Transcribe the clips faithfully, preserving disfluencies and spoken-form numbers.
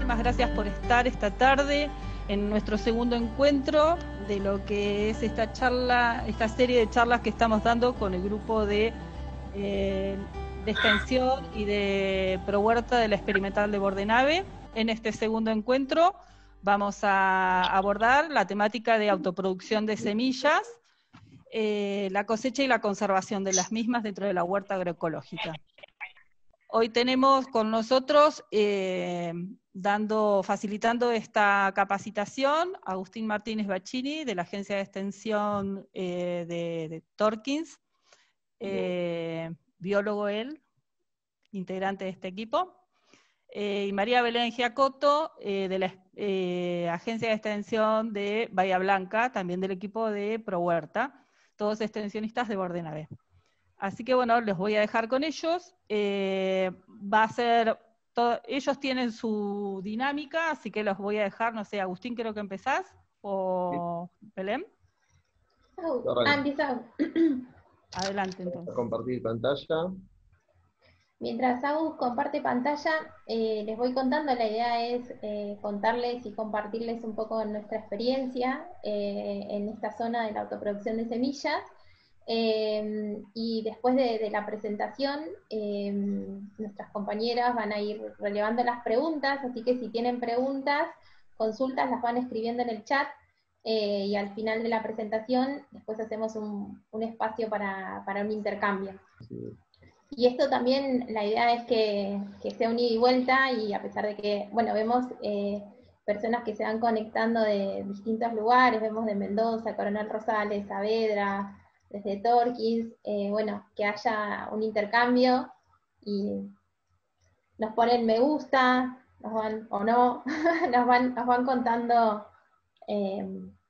muchísimas gracias por estar esta tarde en nuestro segundo encuentro de lo que es esta charla, esta serie de charlas que estamos dando con el grupo de, eh, de extensión y de Prohuerta de la Experimental de Bordenave. En este segundo encuentro vamos a abordar la temática de autoproducción de semillas, eh, la cosecha y la conservación de las mismas dentro de la huerta agroecológica. Hoy tenemos con nosotros, eh, dando, facilitando esta capacitación, Agustín Martínez Bacchini, de la Agencia de Extensión eh, de, de Torkins, eh, biólogo él, integrante de este equipo, eh, y María Belén Giacotto, eh, de la eh, Agencia de Extensión de Bahía Blanca, también del equipo de Prohuerta, todos extensionistas de Bordenave. Así que bueno, les voy a dejar con ellos. Eh, va a ser, todo, ellos tienen su dinámica, así que los voy a dejar, no sé, Agustín, creo que empezás, o Belén. Oh, ah, empieza. Adelante entonces. Compartir pantalla. Mientras Agus comparte pantalla, eh, les voy contando. La idea es eh, contarles y compartirles un poco nuestra experiencia eh, en esta zona de la autoproducción de semillas. Eh, y después de, de la presentación, eh, nuestras compañeras van a ir relevando las preguntas, así que si tienen preguntas, consultas, las van escribiendo en el chat, eh, y al final de la presentación, después hacemos un, un espacio para, para un intercambio. Sí. Y esto también, la idea es que, que sea un ida y vuelta, y a pesar de que, bueno, vemos eh, personas que se van conectando de distintos lugares, vemos de Mendoza, Coronel Rosales, Saavedra, desde Torkins, eh, bueno, que haya un intercambio y nos ponen me gusta, nos van, o no, nos van, nos van contando eh,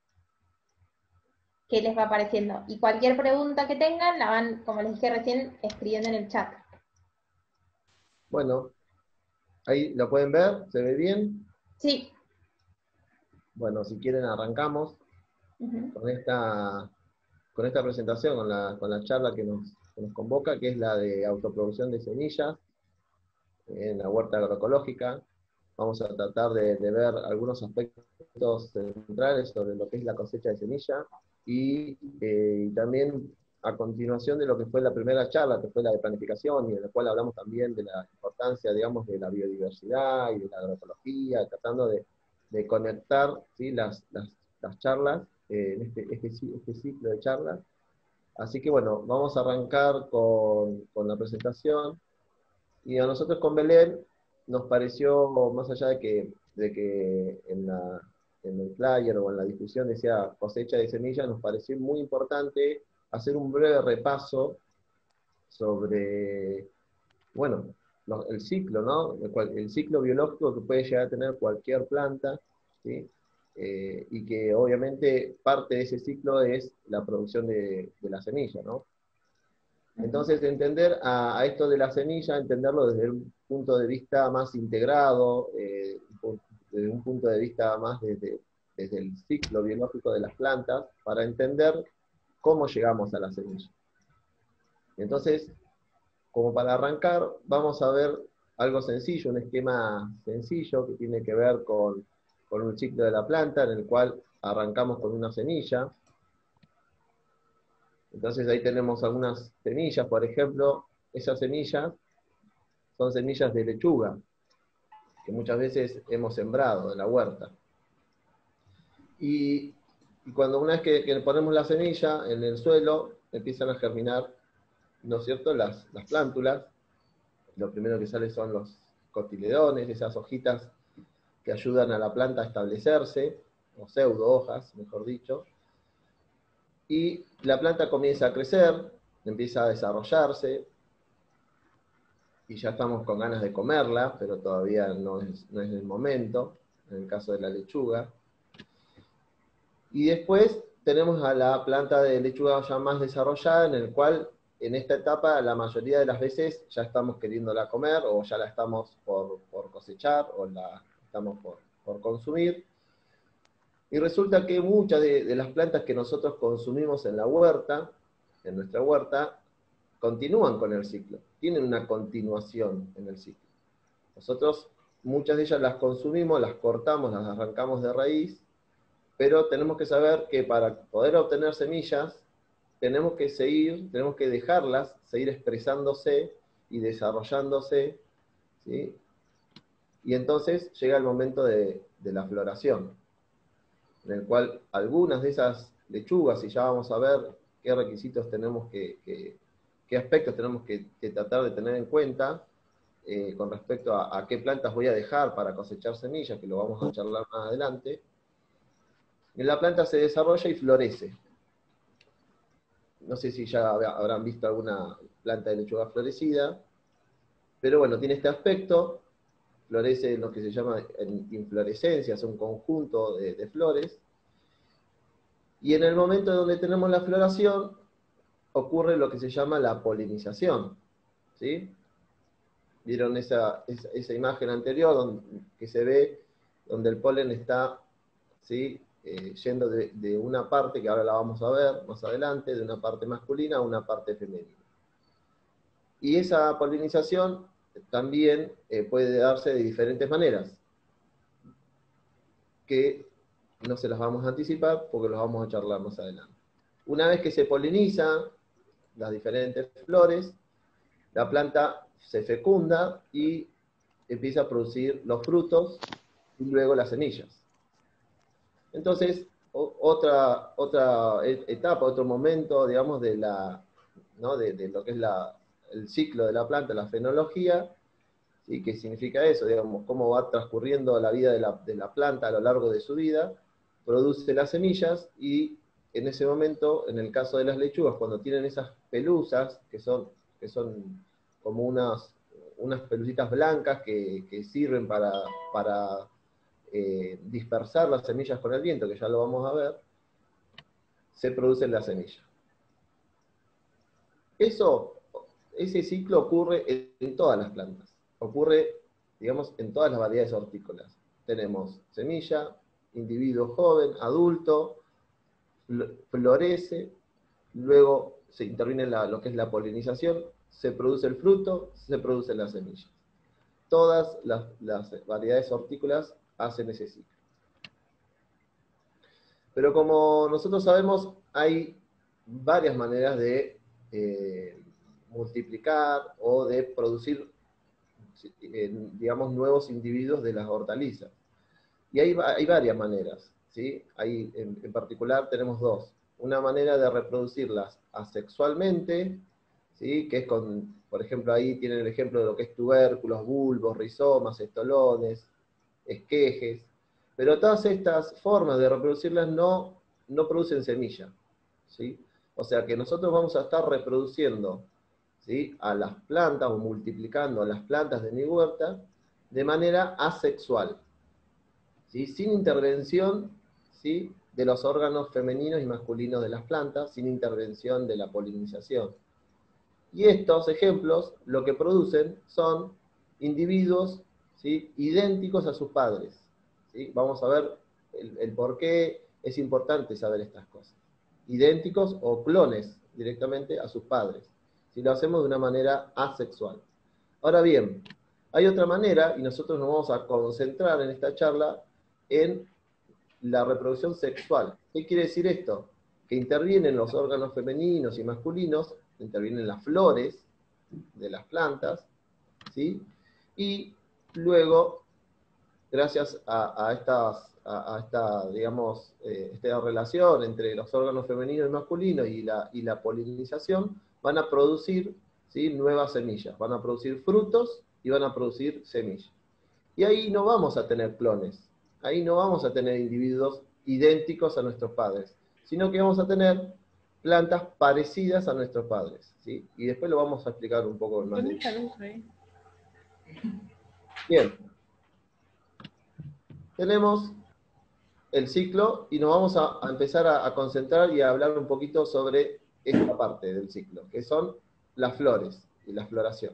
qué les va pareciendo. Y cualquier pregunta que tengan, la van, como les dije recién, escribiendo en el chat. Bueno, ahí lo pueden ver, ¿se ve bien? Sí. Bueno, si quieren arrancamos uh-huh. con esta... con esta presentación, con la, con la charla que nos, que nos convoca, que es la de autoproducción de semillas en la huerta agroecológica. Vamos a tratar de, de ver algunos aspectos centrales sobre lo que es la cosecha de semillas, y, eh, y también a continuación de lo que fue la primera charla, que fue la de planificación, y en la cual hablamos también de la importancia, digamos, de la biodiversidad y de la agroecología, tratando de, de conectar, ¿sí?, las, las, las charlas, eh, en este, este, este ciclo de charlas. Así que bueno, vamos a arrancar con, con la presentación, y a nosotros con Belén nos pareció, más allá de que, de que en, la, en el flyer o en la discusión decía cosecha de semillas, nos pareció muy importante hacer un breve repaso sobre, bueno, el ciclo, ¿no? El, el ciclo biológico que puede llegar a tener cualquier planta, ¿sí? Eh, y que obviamente parte de ese ciclo es la producción de, de la semilla, ¿no? Entonces, entender a, a esto de la semilla, entenderlo desde un punto de vista más integrado, eh, desde un punto de vista más desde, desde el ciclo biológico de las plantas, para entender cómo llegamos a la semilla. Entonces, como para arrancar, vamos a ver algo sencillo, un esquema sencillo que tiene que ver con, con un ciclo de la planta, en el cual arrancamos con una semilla. Entonces ahí tenemos algunas semillas, por ejemplo, esas semillas son semillas de lechuga, que muchas veces hemos sembrado en la huerta. Y, y cuando una vez que, que ponemos la semilla en el suelo, empiezan a germinar, ¿no es cierto?, las, las plántulas. Lo primero que sale son los cotiledones, esas hojitas que ayudan a la planta a establecerse, o pseudo hojas, mejor dicho. Y la planta comienza a crecer, empieza a desarrollarse, y ya estamos con ganas de comerla, pero todavía no es, no es el momento, en el caso de la lechuga. Y después tenemos a la planta de lechuga ya más desarrollada, en el cual en esta etapa la mayoría de las veces ya estamos queriéndola comer, o ya la estamos por, por cosechar, o la estamos por, por consumir. Y resulta que muchas de, de las plantas que nosotros consumimos en la huerta, en nuestra huerta, continúan con el ciclo, tienen una continuación en el ciclo. Nosotros muchas de ellas las consumimos, las cortamos, las arrancamos de raíz, pero tenemos que saber que para poder obtener semillas, tenemos que seguir, tenemos que dejarlas seguir expresándose y desarrollándose, ¿sí? Y entonces llega el momento de, de la floración, en el cual algunas de esas lechugas, y ya vamos a ver qué requisitos tenemos que, que qué aspectos tenemos que, que tratar de tener en cuenta, eh, con respecto a, a qué plantas voy a dejar para cosechar semillas, que lo vamos a charlar más adelante. La planta se desarrolla y florece. No sé si ya habrán visto alguna planta de lechuga florecida, pero bueno, tiene este aspecto, florece en lo que se llama inflorescencia, es un conjunto de, de flores, y en el momento donde tenemos la floración, ocurre lo que se llama la polinización, ¿sí? ¿Vieron esa, esa, esa imagen anterior donde, que se ve donde el polen está, ¿sí? Eh, yendo de, de una parte, que ahora la vamos a ver más adelante, de una parte masculina a una parte femenina? Y esa polinización también eh, puede darse de diferentes maneras, que no se las vamos a anticipar porque los vamos a charlar más adelante. Una vez que se poliniza las diferentes flores, la planta se fecunda y empieza a producir los frutos y luego las semillas. Entonces, o, otra, otra etapa, otro momento, digamos, de, la, ¿no? de, de lo que es la, el ciclo de la planta, la fenología, ¿sí? ¿Qué significa eso? Digamos, cómo va transcurriendo la vida de la, de la planta a lo largo de su vida, produce las semillas y en ese momento, en el caso de las lechugas, cuando tienen esas pelusas, que son, que son como unas, unas pelucitas blancas que, que sirven para, para eh, dispersar las semillas con el viento, que ya lo vamos a ver, se producen las semillas. Eso, ese ciclo ocurre en, en todas las plantas, ocurre, digamos, en todas las variedades hortícolas. Tenemos semilla, individuo joven, adulto, florece, luego se interviene en la, lo que es la polinización, se produce el fruto, se producen las semillas. Todas las, las variedades hortícolas hacen ese ciclo. Pero como nosotros sabemos, hay varias maneras de eh, multiplicar o de producir, eh, digamos, nuevos individuos de las hortalizas. Y hay, hay varias maneras, ¿sí? Hay, en, en particular tenemos dos. Una manera de reproducirlas asexualmente, ¿sí? Que es con, por ejemplo, ahí tienen el ejemplo de lo que es tubérculos, bulbos, rizomas, estolones, esquejes. Pero todas estas formas de reproducirlas no, no producen semilla, ¿sí? O sea que nosotros vamos a estar reproduciendo, ¿sí? A las plantas o multiplicando a las plantas de mi huerta de manera asexual, ¿sí? Sin intervención, ¿sí? De los órganos femeninos y masculinos de las plantas, sin intervención de la polinización. Y estos ejemplos lo que producen son individuos, ¿sí? Idénticos a sus padres, ¿sí? Vamos a ver el, el por qué es importante saber estas cosas. Idénticos o clones directamente a sus padres, si lo hacemos de una manera asexual. Ahora bien, hay otra manera, y nosotros nos vamos a concentrar en esta charla en la reproducción sexual. ¿Qué quiere decir esto? Que intervienen los órganos femeninos y masculinos, intervienen las flores de las plantas, ¿sí? Y luego, gracias a, a, estas, a, a esta, digamos, eh, esta relación entre los órganos femeninos y masculinos y la, y la polinización, van a producir, ¿sí? Nuevas semillas, van a producir frutos y van a producir semillas. Y ahí no vamos a tener clones, ahí no vamos a tener individuos idénticos a nuestros padres, sino que vamos a tener plantas parecidas a nuestros padres, ¿sí? Y después lo vamos a explicar un poco más. Bien. Tenemos el ciclo y nos vamos a, a empezar a, a concentrar y a hablar un poquito sobre esta parte del ciclo, que son las flores y la floración.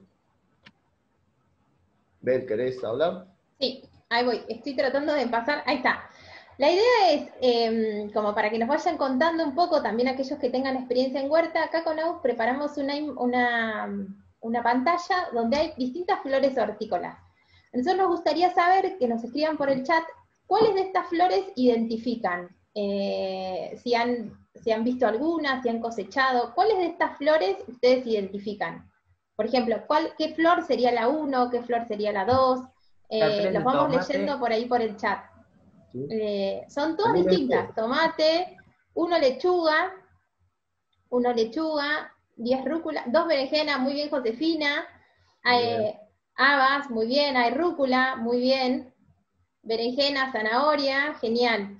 Bel, ¿querés hablar? Sí, ahí voy. Estoy tratando de pasar. Ahí está. La idea es, eh, como para que nos vayan contando un poco, también aquellos que tengan experiencia en huerta, acá con Agus preparamos una, una, una pantalla donde hay distintas flores hortícolas. A nosotros nos gustaría saber, que nos escriban por el chat, cuáles de estas flores identifican, eh, si, han, si han visto alguna, si han cosechado, cuáles de estas flores ustedes identifican. Por ejemplo, ¿cuál, ¿qué flor sería la uno, qué flor sería la dos? Eh, los vamos tomate. leyendo por ahí por el chat. Sí. Eh, son todas distintas, tomate, uno lechuga, uno lechuga, diez rúcula, dos berenjenas, muy bien Josefina, eh, habas, muy bien, hay rúcula, muy bien, berenjena, zanahoria, genial.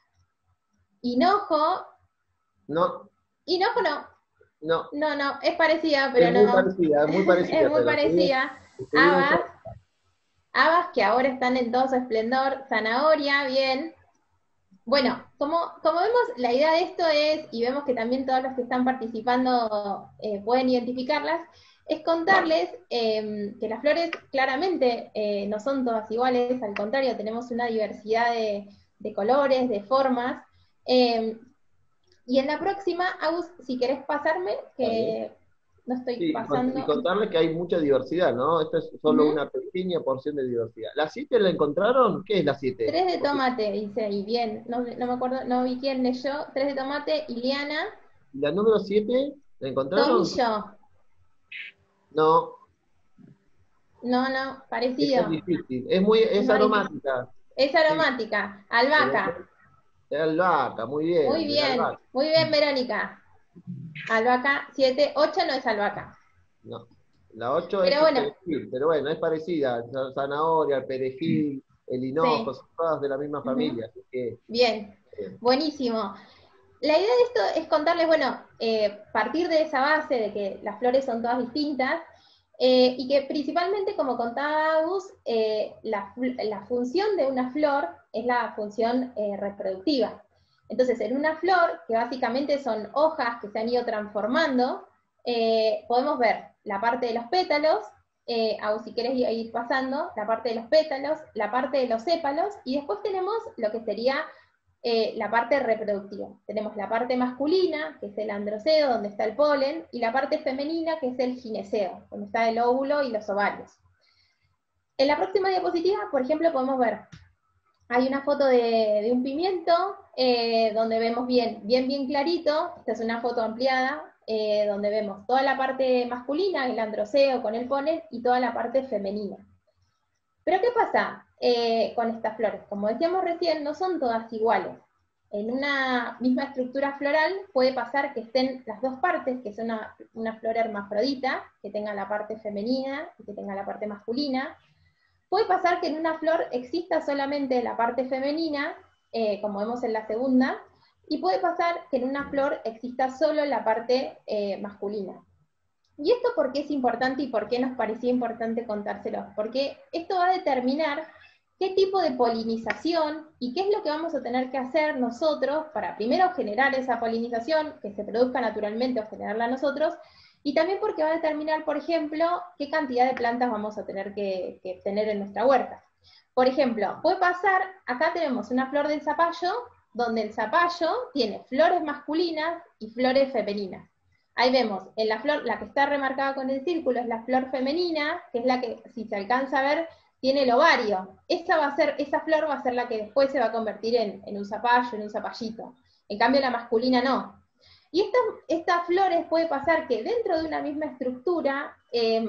Hinojo, no. Hinojo no. No. No, no, es parecida, pero es no. Muy parecida, es muy parecida. Es muy parecida. Habas, habas que ahora están en todo su esplendor, zanahoria, bien. Bueno, como, como vemos, la idea de esto es, y vemos que también todos los que están participando eh, pueden identificarlas, es contarles eh, que las flores claramente eh, no son todas iguales, al contrario, tenemos una diversidad de, de colores, de formas. Eh, y en la próxima, Agus, si querés pasarme, que no estoy sí, pasando. Y contarles que hay mucha diversidad, ¿no? Esta es solo uh-huh. una pequeña porción de diversidad. ¿La siete la encontraron? ¿Qué es la siete? Tres de tomate, dice ahí, bien. No, no me acuerdo, no vi quién leyó. Tres de tomate, Iliana. ¿La número siete la encontraron? Tomillo. No. No, no, parecido. Es difícil, es muy, es, es aromática. Es aromática, sí. Albahaca. Albahaca, muy bien. Muy bien, muy bien, Verónica. Albahaca, siete, ocho no es albahaca. No, la ocho es bueno. el perejil, pero bueno, es parecida. La zanahoria, el perejil, el hinojo, sí. Son todas de la misma familia. Uh-huh. Así que, bien, eh. buenísimo. La idea de esto es contarles, bueno, eh, partir de esa base de que las flores son todas distintas, eh, y que principalmente, como contaba Agus, eh, la, la función de una flor es la función eh, reproductiva. Entonces, en una flor, que básicamente son hojas que se han ido transformando, eh, podemos ver la parte de los pétalos, eh, Agus, si querés ir pasando, la parte de los pétalos, la parte de los sépalos, y después tenemos lo que sería Eh, la parte reproductiva. Tenemos la parte masculina, que es el androceo, donde está el polen, y la parte femenina, que es el gineceo, donde está el óvulo y los ovarios. En la próxima diapositiva, por ejemplo, podemos ver, hay una foto de, de un pimiento, eh, donde vemos bien, bien, bien clarito, esta es una foto ampliada, eh, donde vemos toda la parte masculina, el androceo con el polen, y toda la parte femenina. Pero ¿qué pasa eh, con estas flores? Como decíamos recién, no son todas iguales. En una misma estructura floral puede pasar que estén las dos partes, que es una, una flor hermafrodita, que tenga la parte femenina y que tenga la parte masculina. Puede pasar que en una flor exista solamente la parte femenina, eh, como vemos en la segunda, y puede pasar que en una flor exista solo la parte eh, masculina. ¿Y esto por qué es importante y por qué nos parecía importante contárselos? Porque esto va a determinar qué tipo de polinización y qué es lo que vamos a tener que hacer nosotros para primero generar esa polinización, que se produzca naturalmente o generarla nosotros, y también porque va a determinar, por ejemplo, qué cantidad de plantas vamos a tener que, que tener en nuestra huerta. Por ejemplo, puede pasar, acá tenemos una flor del zapallo, donde el zapallo tiene flores masculinas y flores femeninas. Ahí vemos, en la flor, la que está remarcada con el círculo es la flor femenina, que es la que, si se alcanza a ver, tiene el ovario. Esa, va a ser, esa flor va a ser la que después se va a convertir en, en un zapallo, en un zapallito. En cambio la masculina no. Y estas, estas flores puede pasar que dentro de una misma estructura eh,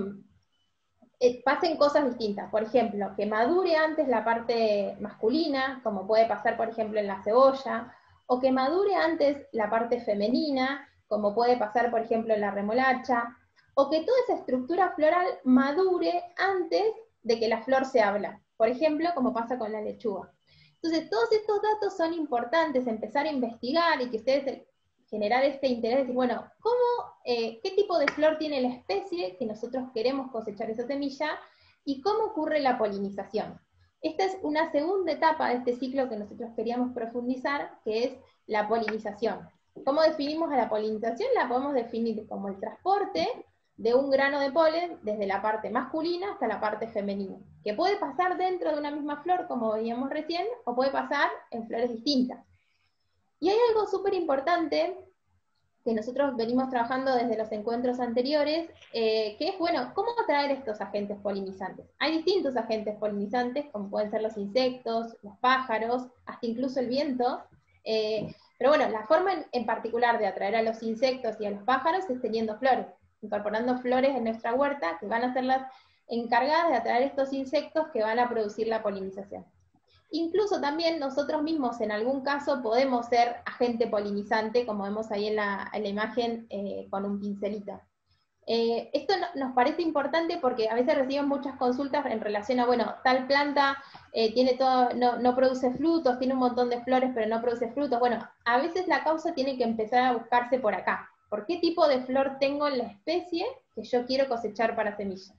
eh, pasen cosas distintas. Por ejemplo, que madure antes la parte masculina, como puede pasar por ejemplo en la cebolla, o que madure antes la parte femenina, como puede pasar, por ejemplo, en la remolacha, o que toda esa estructura floral madure antes de que la flor se abra, por ejemplo, como pasa con la lechuga. Entonces, todos estos datos son importantes, empezar a investigar y que ustedes generar este interés, de decir, bueno, ¿cómo, eh, qué tipo de flor tiene la especie que nosotros queremos cosechar esa semilla, y cómo ocurre la polinización? Esta es una segunda etapa de este ciclo que nosotros queríamos profundizar, que es la polinización. ¿Cómo definimos a la polinización? La podemos definir como el transporte de un grano de polen desde la parte masculina hasta la parte femenina, que puede pasar dentro de una misma flor, como veíamos recién, o puede pasar en flores distintas. Y hay algo súper importante que nosotros venimos trabajando desde los encuentros anteriores, eh, que es, bueno, ¿cómo atraer estos agentes polinizantes? Hay distintos agentes polinizantes, como pueden ser los insectos, los pájaros, hasta incluso el viento, eh, pero bueno, la forma en, en particular de atraer a los insectos y a los pájaros es teniendo flores, incorporando flores en nuestra huerta, que van a ser las encargadas de atraer estos insectos que van a producir la polinización. Incluso también nosotros mismos en algún caso podemos ser agente polinizante, como vemos ahí en la, en la imagen eh, con un pincelito. Eh, esto no, nos parece importante porque a veces recibimos muchas consultas en relación a, bueno, tal planta eh, tiene todo, no, no produce frutos, tiene un montón de flores pero no produce frutos. Bueno, a veces la causa tiene que empezar a buscarse por acá. ¿Por qué tipo de flor tengo en la especie que yo quiero cosechar para semilla?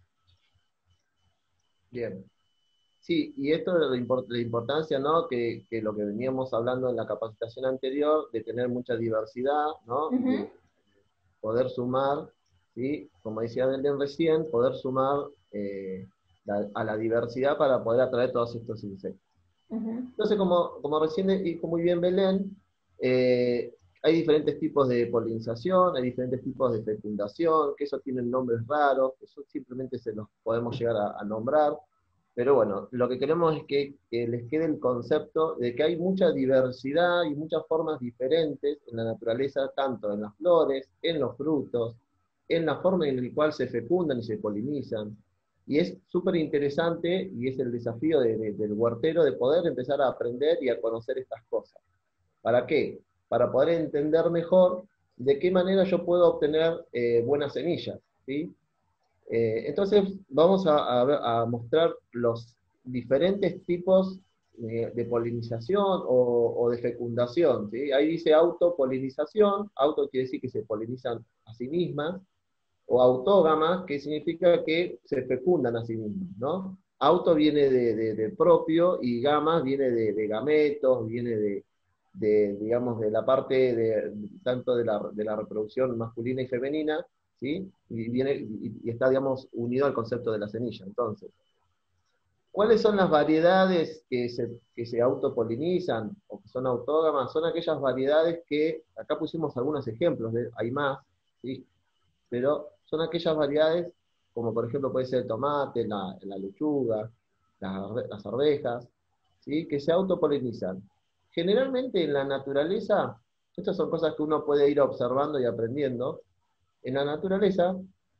Bien. Sí, y esto de la, import la importancia, ¿no? Que, que lo que veníamos hablando en la capacitación anterior, de tener mucha diversidad, ¿no? Uh-huh. De poder sumar, ¿sí? Como decía Belén recién, poder sumar eh, la, a la diversidad para poder atraer todos estos insectos. Uh-huh. Entonces, como, como recién dijo muy bien Belén, eh, hay diferentes tipos de polinización, hay diferentes tipos de fecundación, que eso tienen nombres raros, que eso simplemente se los podemos llegar a, a nombrar. Pero bueno, lo que queremos es que, que les quede el concepto de que hay mucha diversidad y muchas formas diferentes en la naturaleza, tanto en las flores, en los frutos, en la forma en la cual se fecundan y se polinizan. Y es súper interesante, y es el desafío de, de, del huertero, de poder empezar a aprender y a conocer estas cosas. ¿Para qué? Para poder entender mejor de qué manera yo puedo obtener eh, buenas semillas, ¿sí? Eh, entonces vamos a, a, a mostrar los diferentes tipos de, de polinización o, o de fecundación, ¿sí? Ahí dice autopolinización, auto quiere decir que se polinizan a sí mismas, o autógamas, que significa que se fecundan a sí mismas, ¿no? Auto viene de, de, de propio, y gamas viene de, de gametos, viene de, de, digamos, de la parte de, tanto de la, de la reproducción masculina y femenina, ¿sí? Y, viene, y, y está, digamos, unido al concepto de la semilla. Entonces, ¿cuáles son las variedades que se, que se autopolinizan o que son autógamas? Son aquellas variedades que, acá pusimos algunos ejemplos, de, hay más, ¿sí? Pero son aquellas variedades, como por ejemplo puede ser el tomate, la, la lechuga, la, las arvejas, ¿sí? Que se autopolinizan. Generalmente en la naturaleza, estas son cosas que uno puede ir observando y aprendiendo. En la naturaleza,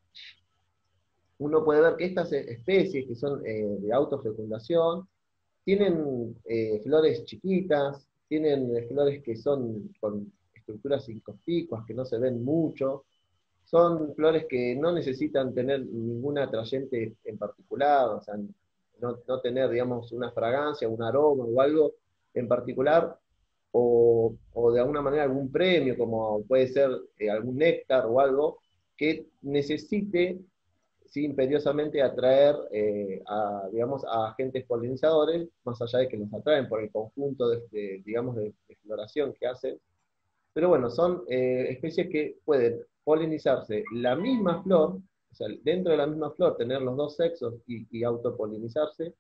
uno puede ver que estas especies que son eh, de autofecundación, tienen eh, flores chiquitas, tienen eh, flores que son con estructuras inconspicuas, que no se ven mucho, son flores que no necesitan tener ningún atrayente en particular, o sea, no, no tener, digamos, una fragancia, un aroma o algo en particular, o, o de alguna manera algún premio, como puede ser eh, algún néctar o algo, que necesite, sí, imperiosamente atraer eh, a, digamos, a agentes polinizadores, más allá de que los atraen por el conjunto de, de digamos, de, de floración que hacen. Pero bueno, son eh, especies que pueden polinizarse la misma flor, o sea, dentro de la misma flor tener los dos sexos y, y autopolinizarse,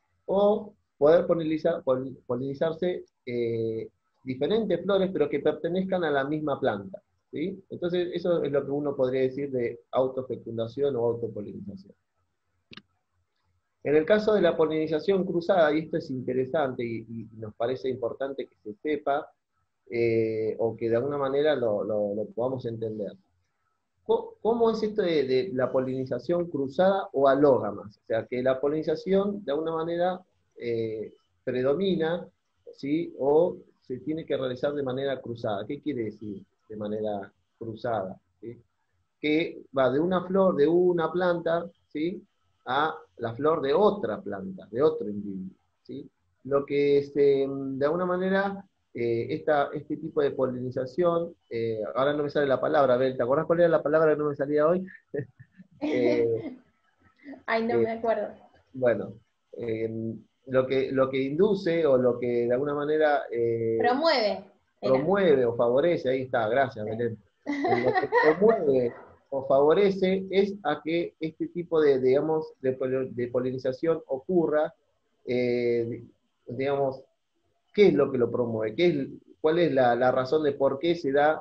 o poder polinizar, pol, polinizarse eh, diferentes flores, pero que pertenezcan a la misma planta, ¿sí? Entonces, eso es lo que uno podría decir de autofecundación o autopolinización. En el caso de la polinización cruzada, y esto es interesante y, y nos parece importante que se sepa, eh, o que de alguna manera lo, lo, lo podamos entender. ¿Cómo, cómo es esto de, de la polinización cruzada o alógamas? O sea, que la polinización de alguna manera eh, predomina, ¿sí? O se tiene que realizar de manera cruzada. ¿Qué quiere decir de manera cruzada? ¿Sí? Que va de una flor, de una planta, ¿sí? A la flor de otra planta, de otro individuo, ¿sí? Lo que se, de alguna manera, eh, esta, este tipo de polinización, eh, ahora no me sale la palabra, Bel, ¿te acordás cuál era la palabra que no me salía hoy? eh, Ay, no eh, me acuerdo. Bueno, eh, lo, que, lo que induce o lo que de alguna manera... Eh, promueve. Promueve era. o favorece, ahí está, gracias, Belén. Lo que promueve o favorece es a que este tipo de, digamos, de, de polinización ocurra, eh, digamos, ¿qué es lo que lo promueve? ¿Qué es, ¿Cuál es la, la razón de por qué se da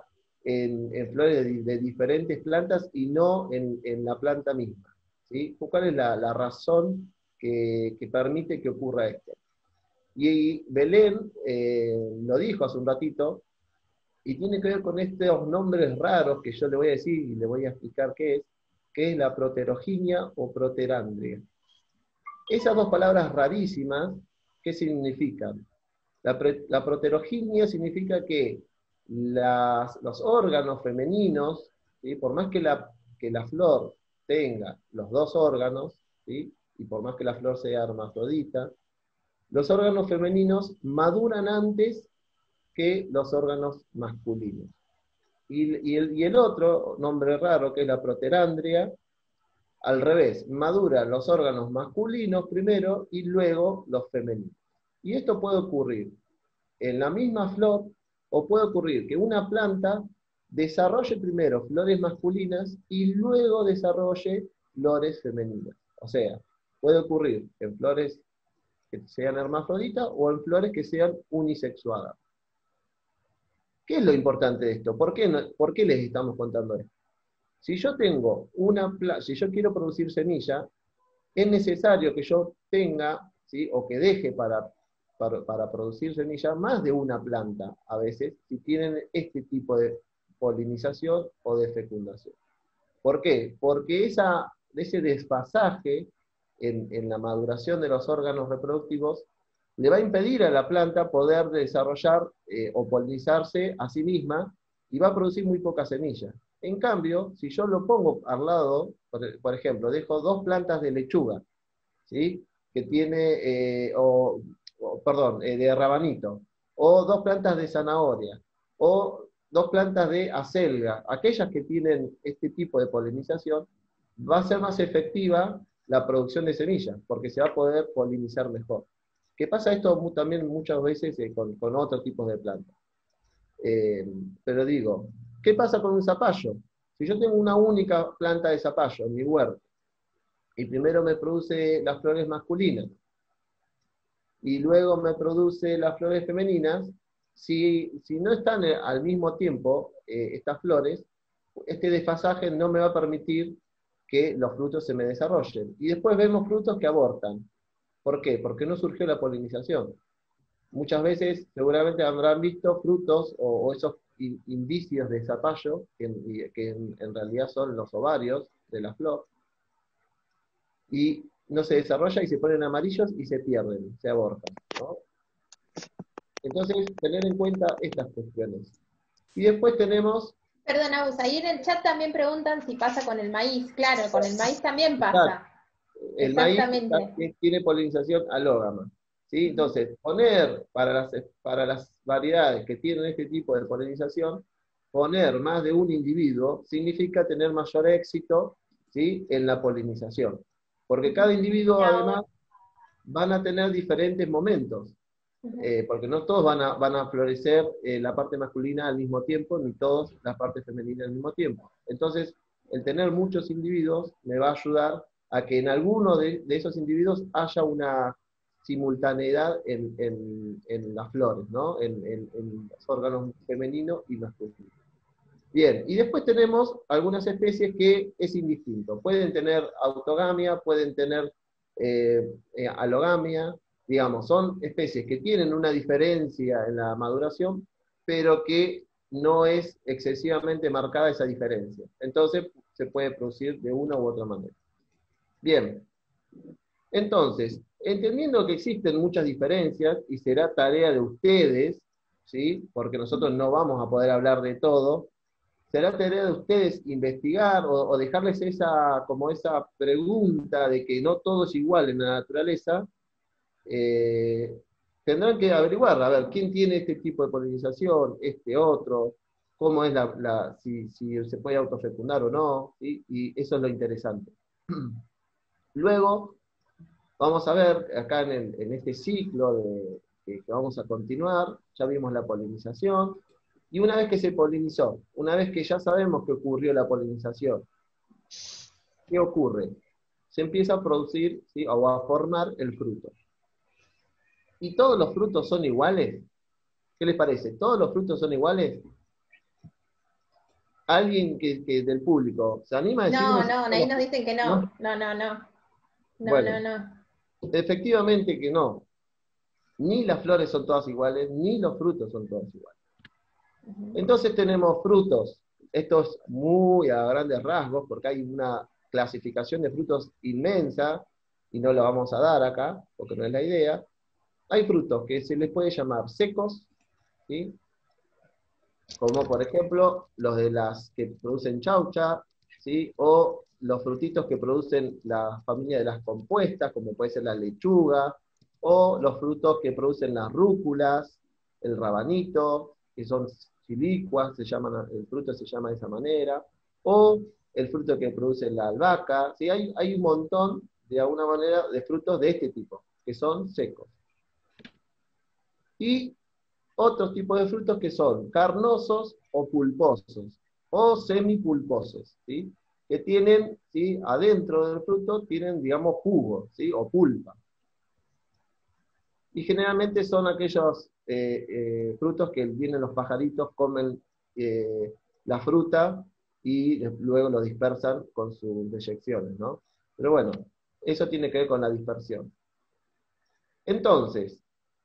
en, en flores de, de diferentes plantas y no en, en la planta misma, ¿sí? ¿Cuál es la, la razón que, que permite que ocurra esto? Y Belén eh, lo dijo hace un ratito, y tiene que ver con estos nombres raros que yo le voy a decir y le voy a explicar qué es, que es la proteroginia o proterandria. Esas dos palabras rarísimas, ¿qué significan? La, la proteroginia significa que las, los órganos femeninos, ¿sí? Por más que la, que la flor tenga los dos órganos, ¿sí? Y por más que la flor sea hermafrodita, los órganos femeninos maduran antes que los órganos masculinos. Y, y, el, y el otro nombre raro, que es la proterandria, al revés, maduran los órganos masculinos primero y luego los femeninos. Y esto puede ocurrir en la misma flor, o puede ocurrir que una planta desarrolle primero flores masculinas y luego desarrolle flores femeninas. O sea, puede ocurrir en flores que sean hermafroditas o en flores que sean unisexuadas. ¿Qué es lo importante de esto? ¿Por qué, no, ¿Por qué les estamos contando esto? Si yo tengo una, si yo quiero producir semilla, es necesario que yo tenga, ¿sí? O que deje para, para, para producir semilla más de una planta, a veces, si tienen este tipo de polinización o de fecundación. ¿Por qué? Porque esa, ese desfasaje en, en la maduración de los órganos reproductivos le va a impedir a la planta poder desarrollar eh, o polinizarse a sí misma y va a producir muy poca semilla. En cambio, si yo lo pongo al lado, por, por ejemplo, dejo dos plantas de lechuga, ¿sí? Que tiene, eh, o, o, perdón, eh, de rabanito, o dos plantas de zanahoria, o dos plantas de acelga, aquellas que tienen este tipo de polinización, va a ser más efectiva la producción de semillas, porque se va a poder polinizar mejor. ¿Qué pasa esto también muchas veces eh, con, con otros tipos de plantas? Eh, pero digo, ¿qué pasa con un zapallo? Si yo tengo una única planta de zapallo en mi huerto, y primero me produce las flores masculinas, y luego me produce las flores femeninas, si, si no están al mismo tiempo eh, estas flores, este desfasaje no me va a permitir que los frutos se me desarrollen. Y después vemos frutos que abortan. ¿Por qué? Porque no surgió la polinización. Muchas veces seguramente habrán visto frutos o, o esos indicios de zapallo, que, que en, en realidad son los ovarios de la flor, y no se desarrolla y se ponen amarillos y se pierden, se abortan, ¿no? Entonces, tener en cuenta estas cuestiones. Y después tenemos... Perdón, Agus, ahí en el chat también preguntan si pasa con el maíz. Claro, con el maíz también pasa. El Exactamente. maíz tiene polinización alógama, ¿sí? Entonces, poner para las, para las variedades que tienen este tipo de polinización, poner más de un individuo significa tener mayor éxito, ¿sí? En la polinización. Porque cada individuo, además, van a tener diferentes momentos. Eh, porque no todos van a, van a florecer eh, la parte masculina al mismo tiempo, ni todos la parte femenina al mismo tiempo. Entonces, el tener muchos individuos me va a ayudar a que en alguno de, de esos individuos haya una simultaneidad en, en, en las flores, ¿no? En, en, en los órganos femeninos y masculinos. Bien, y después tenemos algunas especies que es indistinto. Pueden tener autogamia, pueden tener eh, eh, alogamia, digamos, son especies que tienen una diferencia en la maduración, pero que no es excesivamente marcada esa diferencia. Entonces, se puede producir de una u otra manera. Bien, entonces, entendiendo que existen muchas diferencias, y será tarea de ustedes, ¿sí? Porque nosotros no vamos a poder hablar de todo, será tarea de ustedes investigar o, o dejarles esa, como esa pregunta de que no todo es igual en la naturaleza. Eh, tendrán que averiguar, a ver, quién tiene este tipo de polinización, este otro, cómo es la, la si, si se puede autofecundar o no, ¿sí? Y eso es lo interesante. Luego, vamos a ver, acá en, el, en este ciclo de, que, que vamos a continuar, ya vimos la polinización, y una vez que se polinizó, una vez que ya sabemos que ocurrió la polinización, ¿qué ocurre? Se empieza a producir, ¿sí? O a formar el fruto. ¿Y todos los frutos son iguales? ¿Qué les parece? ¿Todos los frutos son iguales? ¿Alguien que, que del público se anima a No, decirnos? no, ahí nos dicen que no. ¿No? No, no, no. No, Bueno, no, no. efectivamente que no. Ni las flores son todas iguales, ni los frutos son todos iguales. Ujú. Entonces tenemos frutos, esto es muy a grandes rasgos, porque hay una clasificación de frutos inmensa, y no la vamos a dar acá, porque no es la idea. Hay frutos que se les puede llamar secos, ¿sí? Como por ejemplo los de las que producen chaucha, ¿sí? O los frutitos que producen la familia de las compuestas, como puede ser la lechuga, o los frutos que producen las rúculas, el rabanito, que son silicuas, se llaman, el fruto se llama de esa manera, o el fruto que produce la albahaca, ¿sí? hay, hay un montón, de alguna manera, de frutos de este tipo, que son secos. Y otros tipos de frutos que son carnosos o pulposos, o semipulposos, ¿sí? Que tienen, ¿sí? Adentro del fruto, tienen, digamos, jugo, ¿sí? O pulpa. Y generalmente son aquellos eh, eh, frutos que vienen los pajaritos, comen eh, la fruta y luego lo dispersan con sus deyecciones, ¿no? Pero bueno, eso tiene que ver con la dispersión. Entonces,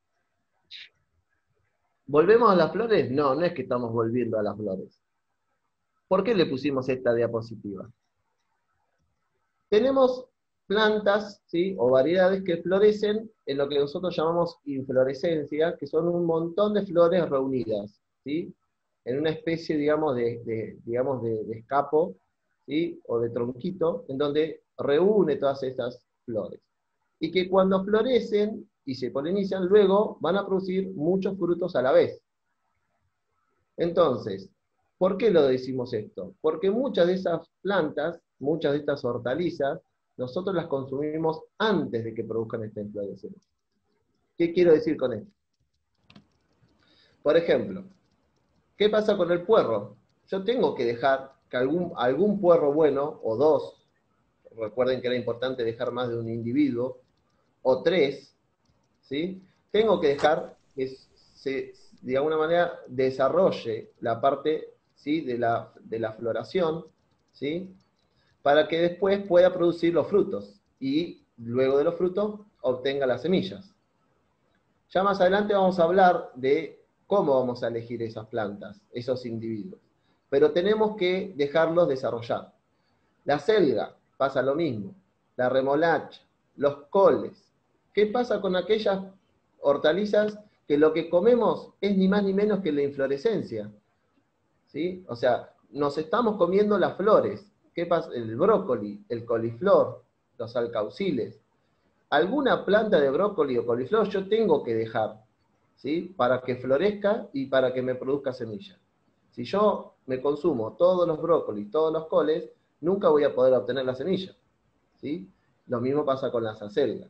¿volvemos a las flores? No, no es que estamos volviendo a las flores. ¿Por qué le pusimos esta diapositiva? Tenemos plantas, ¿sí? O variedades que florecen en lo que nosotros llamamos inflorescencia, que son un montón de flores reunidas, ¿sí? En una especie, digamos, de, de digamos de, de escapo, ¿sí? O de tronquito, en donde reúne todas estas flores. Y que cuando florecen y se polinizan, luego van a producir muchos frutos a la vez. Entonces, ¿por qué lo decimos esto? Porque muchas de esas plantas, muchas de estas hortalizas, nosotros las consumimos antes de que produzcan esta inflorescencia. ¿Qué quiero decir con esto? Por ejemplo, ¿qué pasa con el puerro? Yo tengo que dejar que algún, algún puerro bueno, o dos, recuerden que era importante dejar más de un individuo, o tres, ¿sí? Tengo que dejar que se, de alguna manera, desarrolle la parte, ¿sí? de, la, de la floración, ¿sí? Para que después pueda producir los frutos, y luego de los frutos obtenga las semillas. Ya más adelante vamos a hablar de cómo vamos a elegir esas plantas, esos individuos. Pero tenemos que dejarlos desarrollar. La selga pasa lo mismo, la remolacha, los coles. ¿Qué pasa con aquellas hortalizas que lo que comemos es ni más ni menos que la inflorescencia? ¿Sí? O sea, nos estamos comiendo las flores. ¿Qué pasa? El brócoli, el coliflor, los alcauciles. Alguna planta de brócoli o coliflor yo tengo que dejar, ¿sí? Para que florezca y para que me produzca semilla. Si yo me consumo todos los brócolis, todos los coles, nunca voy a poder obtener la semilla, ¿sí? Lo mismo pasa con las acelgas.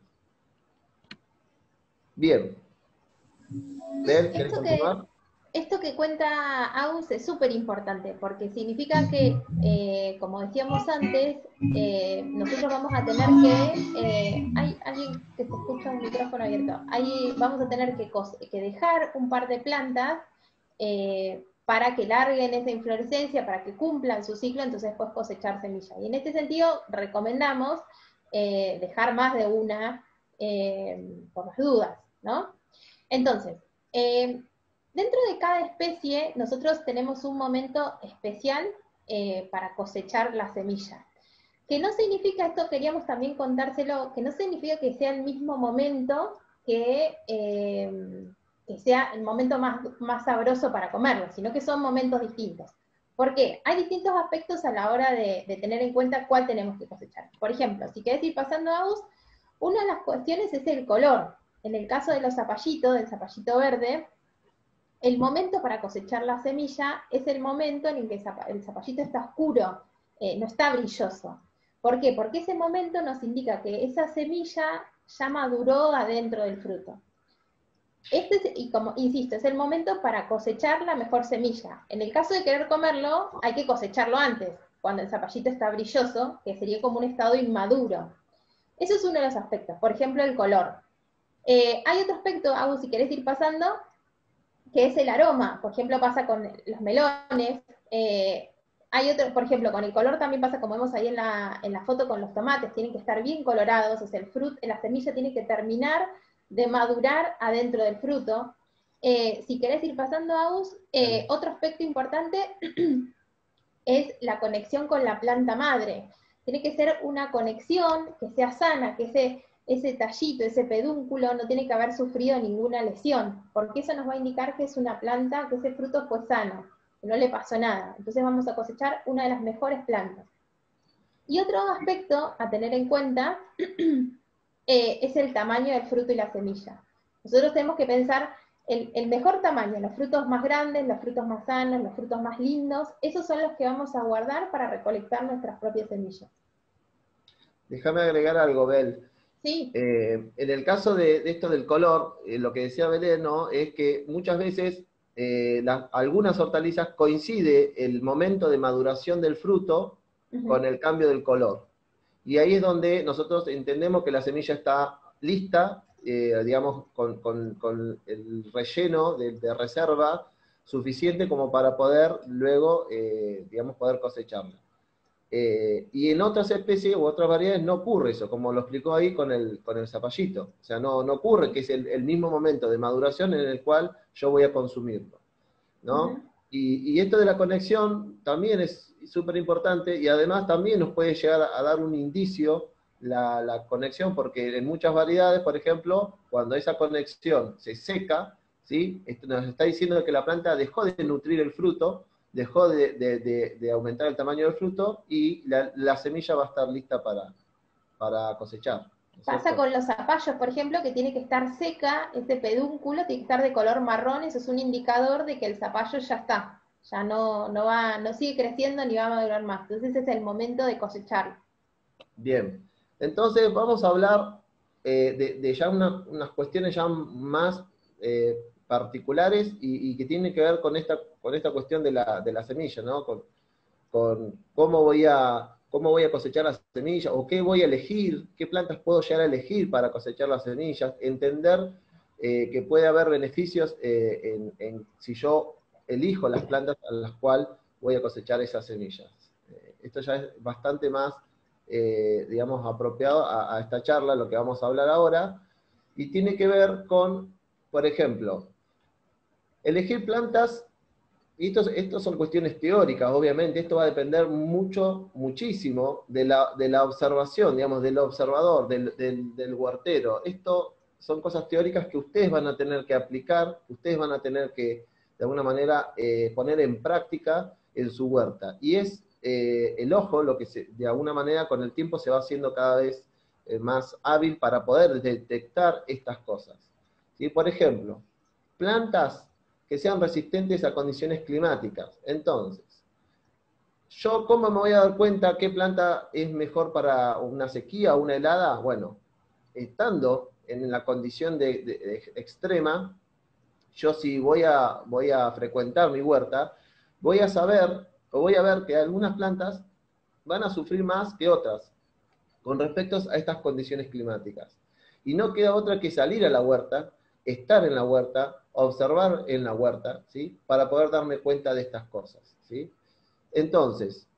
Bien. ¿Ven? ¿Querés Esto que, continuar? esto que cuenta Agus es súper importante, porque significa que, eh, como decíamos antes, eh, nosotros vamos a tener que, eh, hay alguien que se escucha un micrófono abierto, ahí vamos a tener que, que dejar un par de plantas eh, para que larguen esa inflorescencia, para que cumplan su ciclo, entonces después cosechar semilla. Y en este sentido recomendamos eh, dejar más de una eh, por las dudas, ¿no? Entonces, eh, dentro de cada especie nosotros tenemos un momento especial eh, para cosechar la semilla. Que no significa, esto queríamos también contárselo, que no significa que sea el mismo momento que, eh, que sea el momento más, más sabroso para comerlo, sino que son momentos distintos. ¿Por qué? Hay distintos aspectos a la hora de, de tener en cuenta cuál tenemos que cosechar. Por ejemplo, si querés ir pasando a vos, una de las cuestiones es el color. En el caso de los zapallitos, del zapallito verde, el momento para cosechar la semilla es el momento en el que el zapallito está oscuro, eh, no está brilloso. ¿Por qué? Porque ese momento nos indica que esa semilla ya maduró adentro del fruto. Este es, y como insisto, es el momento para cosechar la mejor semilla. En el caso de querer comerlo, hay que cosecharlo antes, cuando el zapallito está brilloso, que sería como un estado inmaduro. Eso es uno de los aspectos. Por ejemplo, el color. Eh, hay otro aspecto, Agus, si querés ir pasando, que es el aroma. Por ejemplo, pasa con los melones. Eh, hay otro, por ejemplo, con el color también pasa como vemos ahí en la, en la foto con los tomates, tienen que estar bien colorados, o sea, el fruto, la semilla tiene que terminar de madurar adentro del fruto. Eh, si querés ir pasando, Agus, eh, otro aspecto importante es la conexión con la planta madre. Tiene que ser una conexión que sea sana, que ese, ese tallito, ese pedúnculo no tiene que haber sufrido ninguna lesión, porque eso nos va a indicar que es una planta, que ese fruto fue sano, que no le pasó nada. Entonces vamos a cosechar una de las mejores plantas. Y otro aspecto a tener en cuenta eh, es el tamaño del fruto y la semilla. Nosotros tenemos que pensar el, el mejor tamaño, los frutos más grandes, los frutos más sanos, los frutos más lindos, esos son los que vamos a guardar para recolectar nuestras propias semillas. Déjame agregar algo, Bel. Sí. Eh, en el caso de, de esto del color, eh, lo que decía Belén, ¿no?, es que muchas veces eh, la, algunas hortalizas coincide el momento de maduración del fruto uh-huh. con el cambio del color. Y ahí es donde nosotros entendemos que la semilla está lista, eh, digamos, con, con, con el relleno de, de reserva suficiente como para poder luego, eh, digamos, poder cosecharla. Eh, y en otras especies u otras variedades no ocurre eso, como lo explicó ahí con el, con el zapallito. O sea, no, no ocurre que es el, el mismo momento de maduración en el cual yo voy a consumirlo, ¿no? Uh-huh. y, y esto de la conexión también es súper importante, y además también nos puede llegar a, a dar un indicio la, la conexión, porque en muchas variedades, por ejemplo, cuando esa conexión se seca, ¿sí?, esto nos está diciendo que la planta dejó de nutrir el fruto, dejó de, de, de, de aumentar el tamaño del fruto, y la, la semilla va a estar lista para, para cosechar. ¿No Pasa con los zapallos, por ejemplo, que tiene que estar seca, ese pedúnculo tiene que estar de color marrón, eso es un indicador de que el zapallo ya está, ya no, no, va, no sigue creciendo ni va a madurar más. Entonces ese es el momento de cosecharlo. Bien, entonces vamos a hablar eh, de, de ya una, unas cuestiones ya más eh, particulares y, y que tienen que ver con esta, con esta cuestión de la, de la semilla, ¿no? Con, con cómo voy a... cómo voy a cosechar las semillas, o qué voy a elegir, qué plantas puedo llegar a elegir para cosechar las semillas, entender eh, que puede haber beneficios eh, en, en si yo elijo las plantas a las cuales voy a cosechar esas semillas. Eh, esto ya es bastante más, eh, digamos, apropiado a, a esta charla, lo que vamos a hablar ahora, y tiene que ver con, por ejemplo, elegir plantas. Y estos, estos son cuestiones teóricas, obviamente, esto va a depender mucho, muchísimo de la, de la observación, digamos, del observador, del, del, del huertero. Esto son cosas teóricas que ustedes van a tener que aplicar, ustedes van a tener que, de alguna manera, eh, poner en práctica en su huerta. Y es eh, el ojo lo que, se, de alguna manera, con el tiempo se va haciendo cada vez eh, más hábil para poder detectar estas cosas. ¿Sí? Por ejemplo, plantas que sean resistentes a condiciones climáticas. Entonces, ¿yo cómo me voy a dar cuenta qué planta es mejor para una sequía o una helada? Bueno, estando en la condición de, de, de extrema, yo si voy a, voy a frecuentar mi huerta, voy a saber, o voy a ver que algunas plantas van a sufrir más que otras con respecto a estas condiciones climáticas. Y no queda otra que salir a la huerta, estar en la huerta, observar en la huerta, ¿sí?, para poder darme cuenta de estas cosas, ¿sí? Entonces,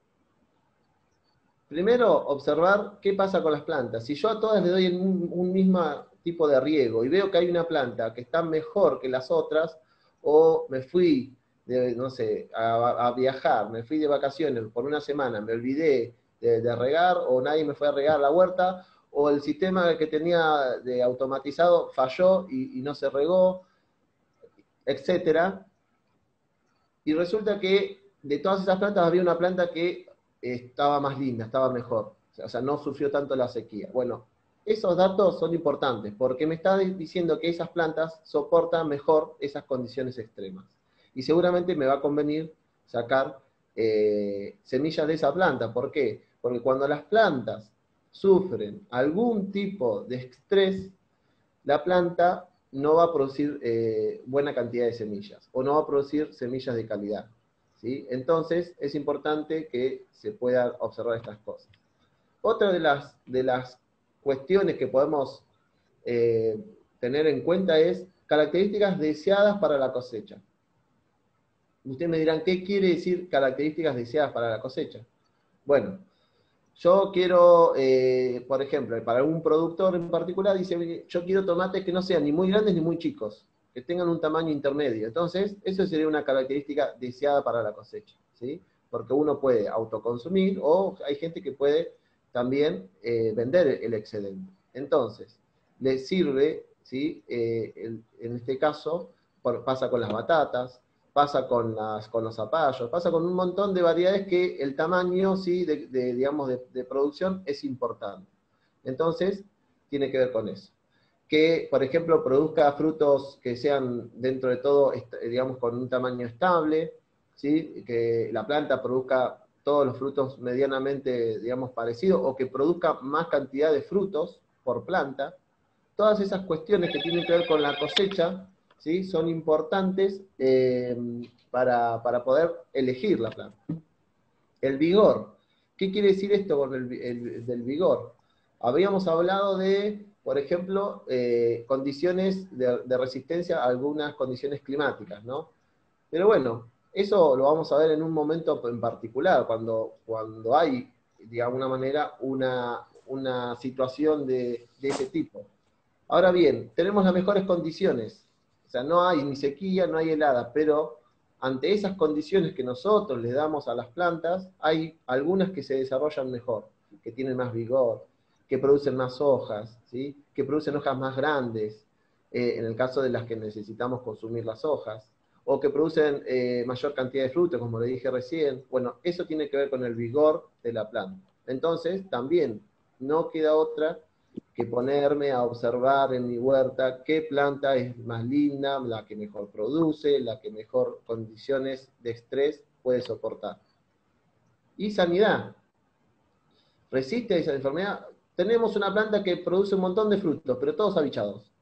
primero observar qué pasa con las plantas. Si yo a todas les doy un, un mismo tipo de riego y veo que hay una planta que está mejor que las otras, o me fui, de, no sé, a, a viajar, me fui de vacaciones por una semana, me olvidé de, de regar, o nadie me fue a regar la huerta, o el sistema que tenía de automatizado falló y, y no se regó, etcétera. Y resulta que de todas esas plantas había una planta que estaba más linda, estaba mejor, o sea, no sufrió tanto la sequía. Bueno, esos datos son importantes porque me está diciendo que esas plantas soportan mejor esas condiciones extremas. Y seguramente me va a convenir sacar eh, semillas de esa planta. ¿Por qué? Porque cuando las plantas sufren algún tipo de estrés, la planta no va a producir eh, buena cantidad de semillas, o no va a producir semillas de calidad, ¿sí? Entonces, es importante que se puedan observar estas cosas. Otra de las, de las cuestiones que podemos eh, tener en cuenta es características deseadas para la cosecha. ustedes me dirán, ¿qué quiere decir características deseadas para la cosecha? Bueno, yo quiero, eh, por ejemplo, para algún productor en particular, dice, yo quiero tomates que no sean ni muy grandes ni muy chicos, que tengan un tamaño intermedio. Entonces, eso sería una característica deseada para la cosecha, ¿sí? Porque uno puede autoconsumir o hay gente que puede también eh, vender el excedente. Entonces, le sirve, ¿sí? Eh, el, en este caso, por, pasa con las batatas, pasa con, las, con los zapallos, pasa con un montón de variedades que el tamaño, ¿sí? de, de, digamos, de, de producción es importante. Entonces, tiene que ver con eso. Que, por ejemplo, produzca frutos que sean, dentro de todo, digamos, con un tamaño estable, ¿sí? Que la planta produzca todos los frutos medianamente, digamos, parecidos, o que produzca más cantidad de frutos por planta. Todas esas cuestiones que tienen que ver con la cosecha, ¿sí? Son importantes eh, para, para poder elegir la planta. El vigor. ¿Qué quiere decir esto con el, el del vigor? Habíamos hablado de, por ejemplo, eh, condiciones de, de resistencia a algunas condiciones climáticas, ¿no? Pero bueno, eso lo vamos a ver en un momento en particular, cuando, cuando hay, de alguna manera, una, una situación de, de ese tipo. Ahora bien, tenemos las mejores condiciones. O sea, no hay ni sequía, no hay helada, pero ante esas condiciones que nosotros le damos a las plantas, hay algunas que se desarrollan mejor, que tienen más vigor, que producen más hojas, ¿sí? Que producen hojas más grandes, eh, en el caso de las que necesitamos consumir las hojas, o que producen eh, mayor cantidad de frutos, como le dije recién. Bueno, eso tiene que ver con el vigor de la planta. Entonces, también no queda otra que ponerme a observar en mi huerta qué planta es más linda, la que mejor produce, la que mejor condiciones de estrés puede soportar. Y sanidad. Resiste esa enfermedad. Tenemos una planta que produce un montón de frutos, pero todos abichados.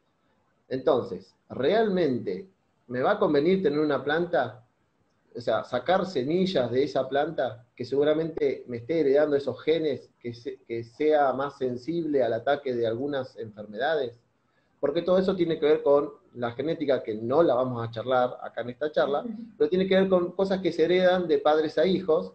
Entonces, ¿realmente me va a convenir tener una planta? O sea, sacar semillas de esa planta que seguramente me esté heredando esos genes, que, se, que sea más sensible al ataque de algunas enfermedades, porque todo eso tiene que ver con la genética, que no la vamos a charlar acá en esta charla, pero tiene que ver con cosas que se heredan de padres a hijos,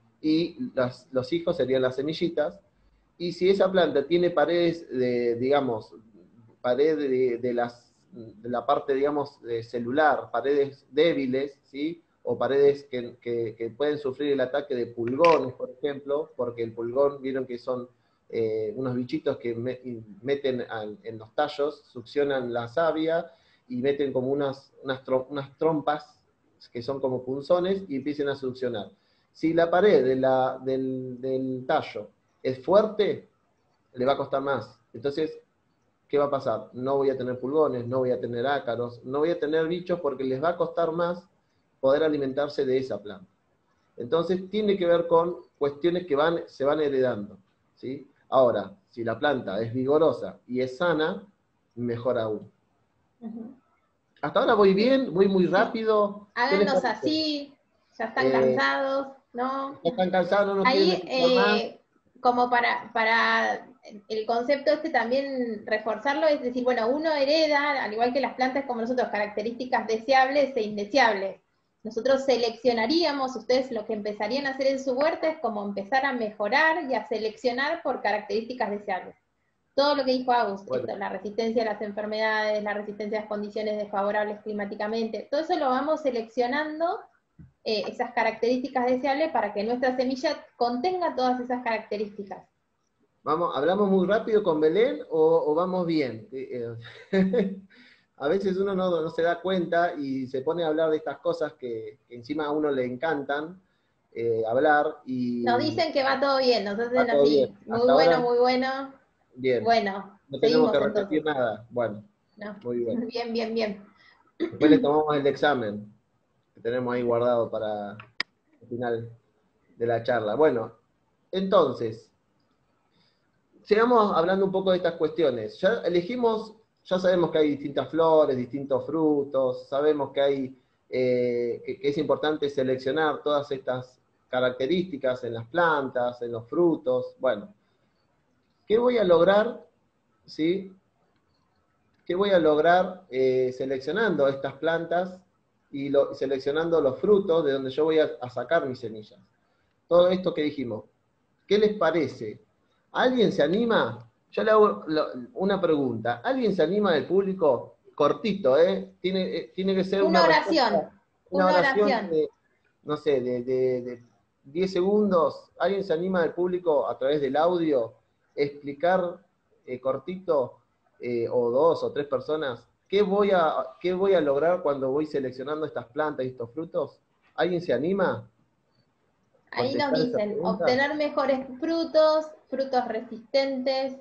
y las, los hijos serían las semillitas, y si esa planta tiene paredes de, digamos, pared de, de, las, de la parte, digamos, de celular, paredes débiles, ¿sí? O paredes que, que, que pueden sufrir el ataque de pulgones, por ejemplo, porque el pulgón, vieron que son eh, unos bichitos que me, meten al, en los tallos, succionan la savia y meten como unas, unas, unas trompas que son como punzones y empiezan a succionar. Si la pared de la, del, del tallo es fuerte, le va a costar más. Entonces, ¿qué va a pasar? No voy a tener pulgones, no voy a tener ácaros, no voy a tener bichos porque les va a costar más poder alimentarse de esa planta. Entonces, tiene que ver con cuestiones que van, se van heredando, ¿sí? Ahora, si la planta es vigorosa y es sana, mejor aún. Uh-huh. Hasta ahora voy bien, voy muy rápido. Háganos así, ya están eh, cansados, ¿no? Ya están cansados, no Ahí, eh, como para, para el concepto este también reforzarlo, es decir, bueno, uno hereda, al igual que las plantas como nosotros, características deseables e indeseables. Nosotros seleccionaríamos, ustedes lo que empezarían a hacer en su huerta es como empezar a mejorar y a seleccionar por características deseables. Todo lo que dijo Agus, bueno. esto, la resistencia a las enfermedades, la resistencia a las condiciones desfavorables climáticamente, todo eso lo vamos seleccionando, eh, esas características deseables, para que nuestra semilla contenga todas esas características. Vamos, ¿hablamos muy rápido con Belén o, o vamos bien? A veces uno no, no se da cuenta y se pone a hablar de estas cosas que, que encima a uno le encantan eh, hablar. Y nos dicen que va todo bien, nos hacen así. Muy bueno, ahora, muy bueno. Bien. Bueno, no tenemos que repetir entonces. Nada. Bueno, no. Muy bien. Bien, bien, bien. Después le tomamos el examen que tenemos ahí guardado para el final de la charla. Bueno, entonces, sigamos hablando un poco de estas cuestiones. Ya elegimos, ya sabemos que hay distintas flores, distintos frutos, sabemos que hay eh, que, que es importante seleccionar todas estas características en las plantas, en los frutos. Bueno, ¿qué voy a lograr, sí? ¿Qué voy a lograr eh, seleccionando estas plantas y lo, seleccionando los frutos de donde yo voy a, a sacar mis semillas. Todo esto que dijimos, ¿qué les parece? ¿Alguien se anima? Yo le hago una pregunta. ¿Alguien se anima del público? Cortito, ¿eh? Tiene, eh, tiene que ser una, una oración. Una, una oración, oración. De, no sé, de, de, de diez segundos. ¿Alguien se anima del público a través del audio explicar eh, cortito, eh, o dos o tres personas, ¿qué voy, a, qué voy a lograr cuando voy seleccionando estas plantas y estos frutos? ¿Alguien se anima? Ahí nos dicen, obtener mejores frutos, frutos resistentes.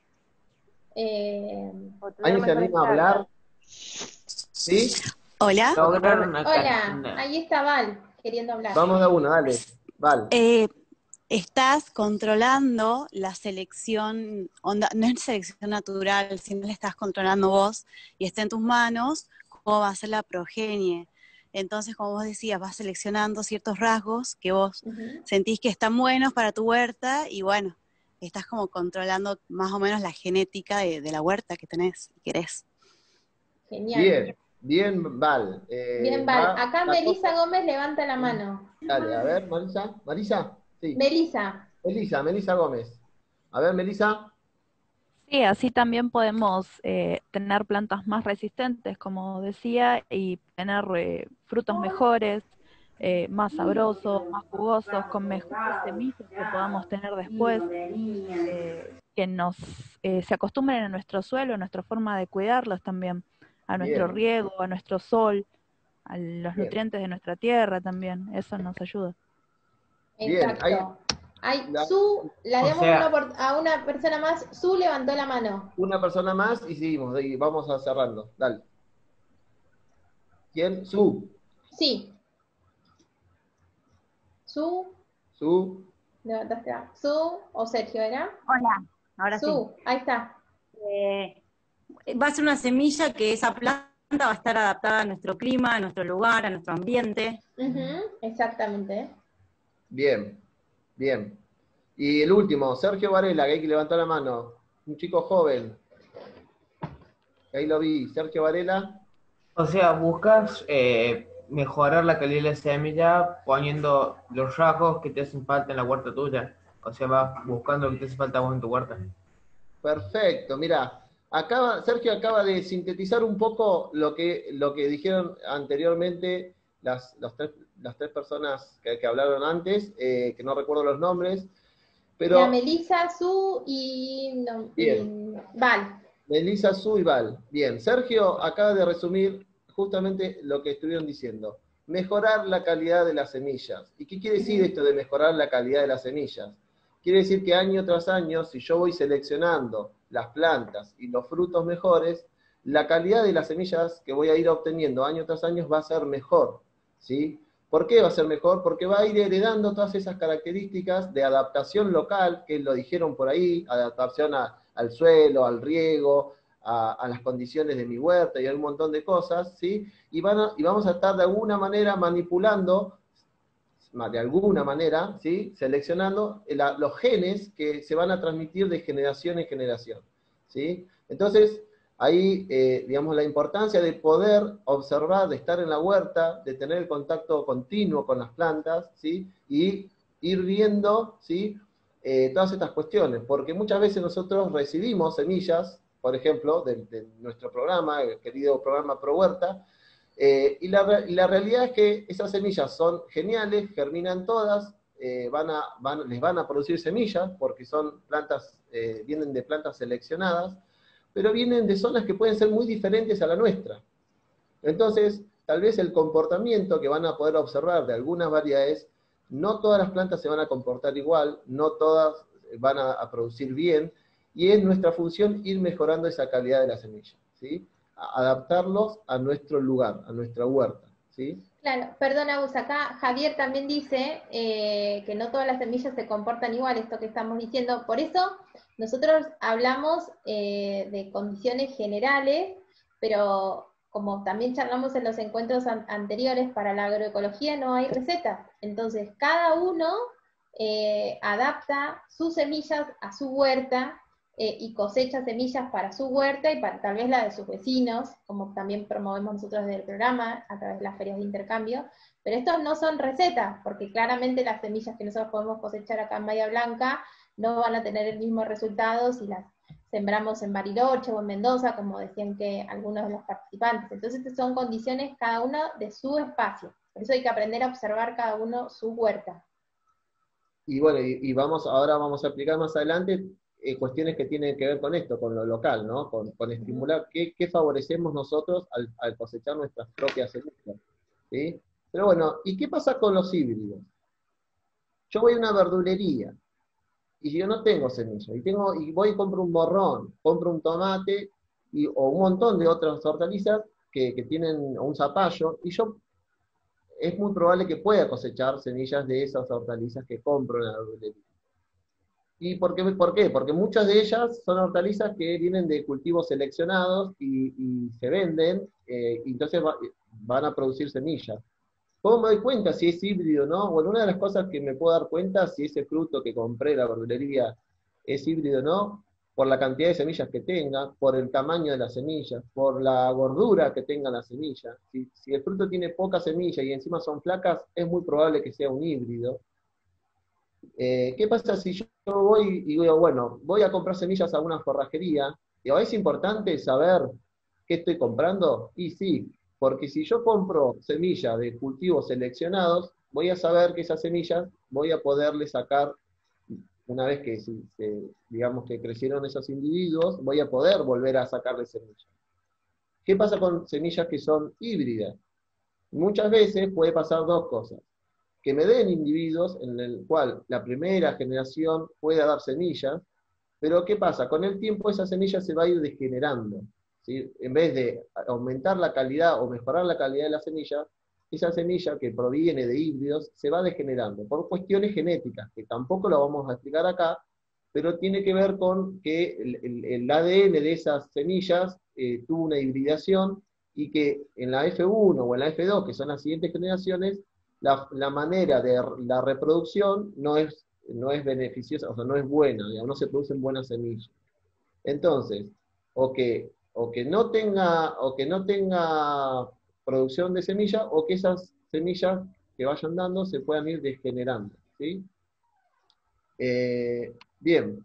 Eh, ¿Alguien se anima a hablar? ¿Sí? Hola. Hola, ahí está Val, queriendo hablar. Vamos a una, dale. Val. Eh, estás controlando la selección, onda, no es selección natural, sino la estás controlando vos, y está en tus manos cómo va a ser la progenie. Entonces, como vos decías, vas seleccionando ciertos rasgos que vos uh-huh. sentís que están buenos para tu huerta, y bueno, estás como controlando más o menos la genética de, de la huerta que tenés y querés. Genial. Bien, bien, Val. Eh, bien, Val. Acá Melisa cosa... Gómez levanta la mano. Dale, a ver, Marisa. ¿Marisa? Sí. Melisa. Melisa, Melisa Gómez. A ver, Melisa. Sí, así también podemos eh, tener plantas más resistentes, como decía, y tener eh, frutos mejores, eh, más sabrosos, más jugosos, con mejores semillas que podamos tener después, eh, que nos eh, se acostumbren a nuestro suelo, a nuestra forma de cuidarlos también, a nuestro Bien. riego, a nuestro sol, a los Bien. nutrientes de nuestra tierra también, eso nos ayuda. Exacto. Bien, hay... Hay, la, Su, la damos sea, una, a una persona más. Su levantó la mano. Una persona más y seguimos, y vamos a cerrando. Dale. ¿Quién? Su. Sí. Su. Su. Levantaste la. Su o Sergio, ¿era? Hola, ahora Su, sí. ahí está. Eh, va a ser una semilla que esa planta va a estar adaptada a nuestro clima, a nuestro lugar, a nuestro ambiente. Uh-huh, exactamente. Bien. Bien. Y el último, Sergio Varela, que hay que levantar la mano. Un chico joven. Ahí lo vi. Sergio Varela. O sea, buscas eh, mejorar la calidad de la semilla poniendo los rasgos que te hacen falta en la huerta tuya. O sea, vas buscando lo que te hace falta a vos en tu huerta. Perfecto. Mira, acaba, Sergio acaba de sintetizar un poco lo que, lo que dijeron anteriormente las, los tres las tres personas que, que hablaron antes, eh, que no recuerdo los nombres, pero... La Melisa, Su y, no, y Val. Melisa, Su y Val. Bien, Sergio acaba de resumir justamente lo que estuvieron diciendo. Mejorar la calidad de las semillas. ¿Y qué quiere decir esto de mejorar la calidad de las semillas? Quiere decir que año tras año, si yo voy seleccionando las plantas y los frutos mejores, la calidad de las semillas que voy a ir obteniendo año tras año va a ser mejor, ¿sí? ¿Por qué va a ser mejor? Porque va a ir heredando todas esas características de adaptación local, que lo dijeron por ahí, adaptación a, al suelo, al riego, a, a las condiciones de mi huerta y a un montón de cosas, ¿sí? Y, van a, y vamos a estar de alguna manera manipulando, de alguna manera, ¿sí? Seleccionando la, los genes que se van a transmitir de generación en generación, ¿sí? Entonces, ahí, eh, digamos, la importancia de poder observar, de estar en la huerta, de tener el contacto continuo con las plantas, ¿sí? Y ir viendo, ¿sí? Eh, todas estas cuestiones, porque muchas veces nosotros recibimos semillas, por ejemplo, de, de nuestro programa, el querido programa Pro Huerta, eh, y, la, y la realidad es que esas semillas son geniales, germinan todas, eh, van a, van, les van a producir semillas, porque son plantas, eh, vienen de plantas seleccionadas, pero vienen de zonas que pueden ser muy diferentes a la nuestra. Entonces, tal vez el comportamiento que van a poder observar de algunas variedades, no todas las plantas se van a comportar igual, no todas van a, a producir bien, y es nuestra función ir mejorando esa calidad de la semilla, ¿sí? A adaptarlos a nuestro lugar, a nuestra huerta, ¿sí? Claro, perdona, Gus, acá Javier también dice eh, que no todas las semillas se comportan igual, esto que estamos diciendo, por eso nosotros hablamos eh, de condiciones generales, pero como también charlamos en los encuentros an anteriores, para la agroecología no hay recetas, entonces cada uno eh, adapta sus semillas a su huerta, eh, y cosecha semillas para su huerta y para tal vez la de sus vecinos, como también promovemos nosotros desde el programa, a través de las ferias de intercambio. Pero estos no son recetas, porque claramente las semillas que nosotros podemos cosechar acá en Bahía Blanca no van a tener el mismo resultado si las sembramos en Bariloche o en Mendoza, como decían que algunos de los participantes. Entonces son condiciones cada uno de su espacio. Por eso hay que aprender a observar cada uno su huerta. Y bueno, y, y vamos, ahora vamos a explicar más adelante eh, cuestiones que tienen que ver con esto, con lo local, ¿no? Con, con estimular qué, qué favorecemos nosotros al, al cosechar nuestras propias semillas, ¿sí? Pero bueno, ¿y qué pasa con los híbridos? Yo voy a una verdulería, y yo no tengo semillas, y, tengo, y voy y compro un morrón, compro un tomate, y, o un montón de otras hortalizas que, que tienen un zapallo, y yo es muy probable que pueda cosechar semillas de esas hortalizas que compro en la verdulería. ¿Y por qué? ¿Por qué? Porque muchas de ellas son hortalizas que vienen de cultivos seleccionados y, y se venden, eh, y entonces va, van a producir semillas. ¿Cómo me doy cuenta si es híbrido o no? Bueno, una de las cosas que me puedo dar cuenta si ese fruto que compré en la verdulería es híbrido o no, por la cantidad de semillas que tenga, por el tamaño de las semillas, por la gordura que tenga la semilla. Si, si el fruto tiene poca semilla y encima son flacas, es muy probable que sea un híbrido. Eh, ¿Qué pasa si yo voy y digo, bueno, voy a comprar semillas a una forrajería? Y ¿es importante saber qué estoy comprando? Y sí, porque si yo compro semillas de cultivos seleccionados, voy a saber que esas semillas voy a poderle sacar, una vez que se, digamos que crecieron esos individuos, voy a poder volver a sacarle semillas. ¿Qué pasa con semillas que son híbridas? Muchas veces puede pasar dos cosas. Que me den individuos en el cual la primera generación pueda dar semillas, pero ¿qué pasa? Con el tiempo esa semilla se va a ir degenerando, ¿sí? En vez de aumentar la calidad o mejorar la calidad de la semilla, esa semilla que proviene de híbridos se va degenerando por cuestiones genéticas, que tampoco lo vamos a explicar acá, pero tiene que ver con que el, el, el A D N de esas semillas eh, tuvo una hibridación y que en la F uno o en la F dos, que son las siguientes generaciones, La, la manera de la reproducción no es, no es beneficiosa, o sea, no es buena, digamos, no se producen buenas semillas. Entonces, o que, o que no tenga, o que no tenga producción de semilla, o que esas semillas que vayan dando se puedan ir degenerando, ¿sí? Eh, bien.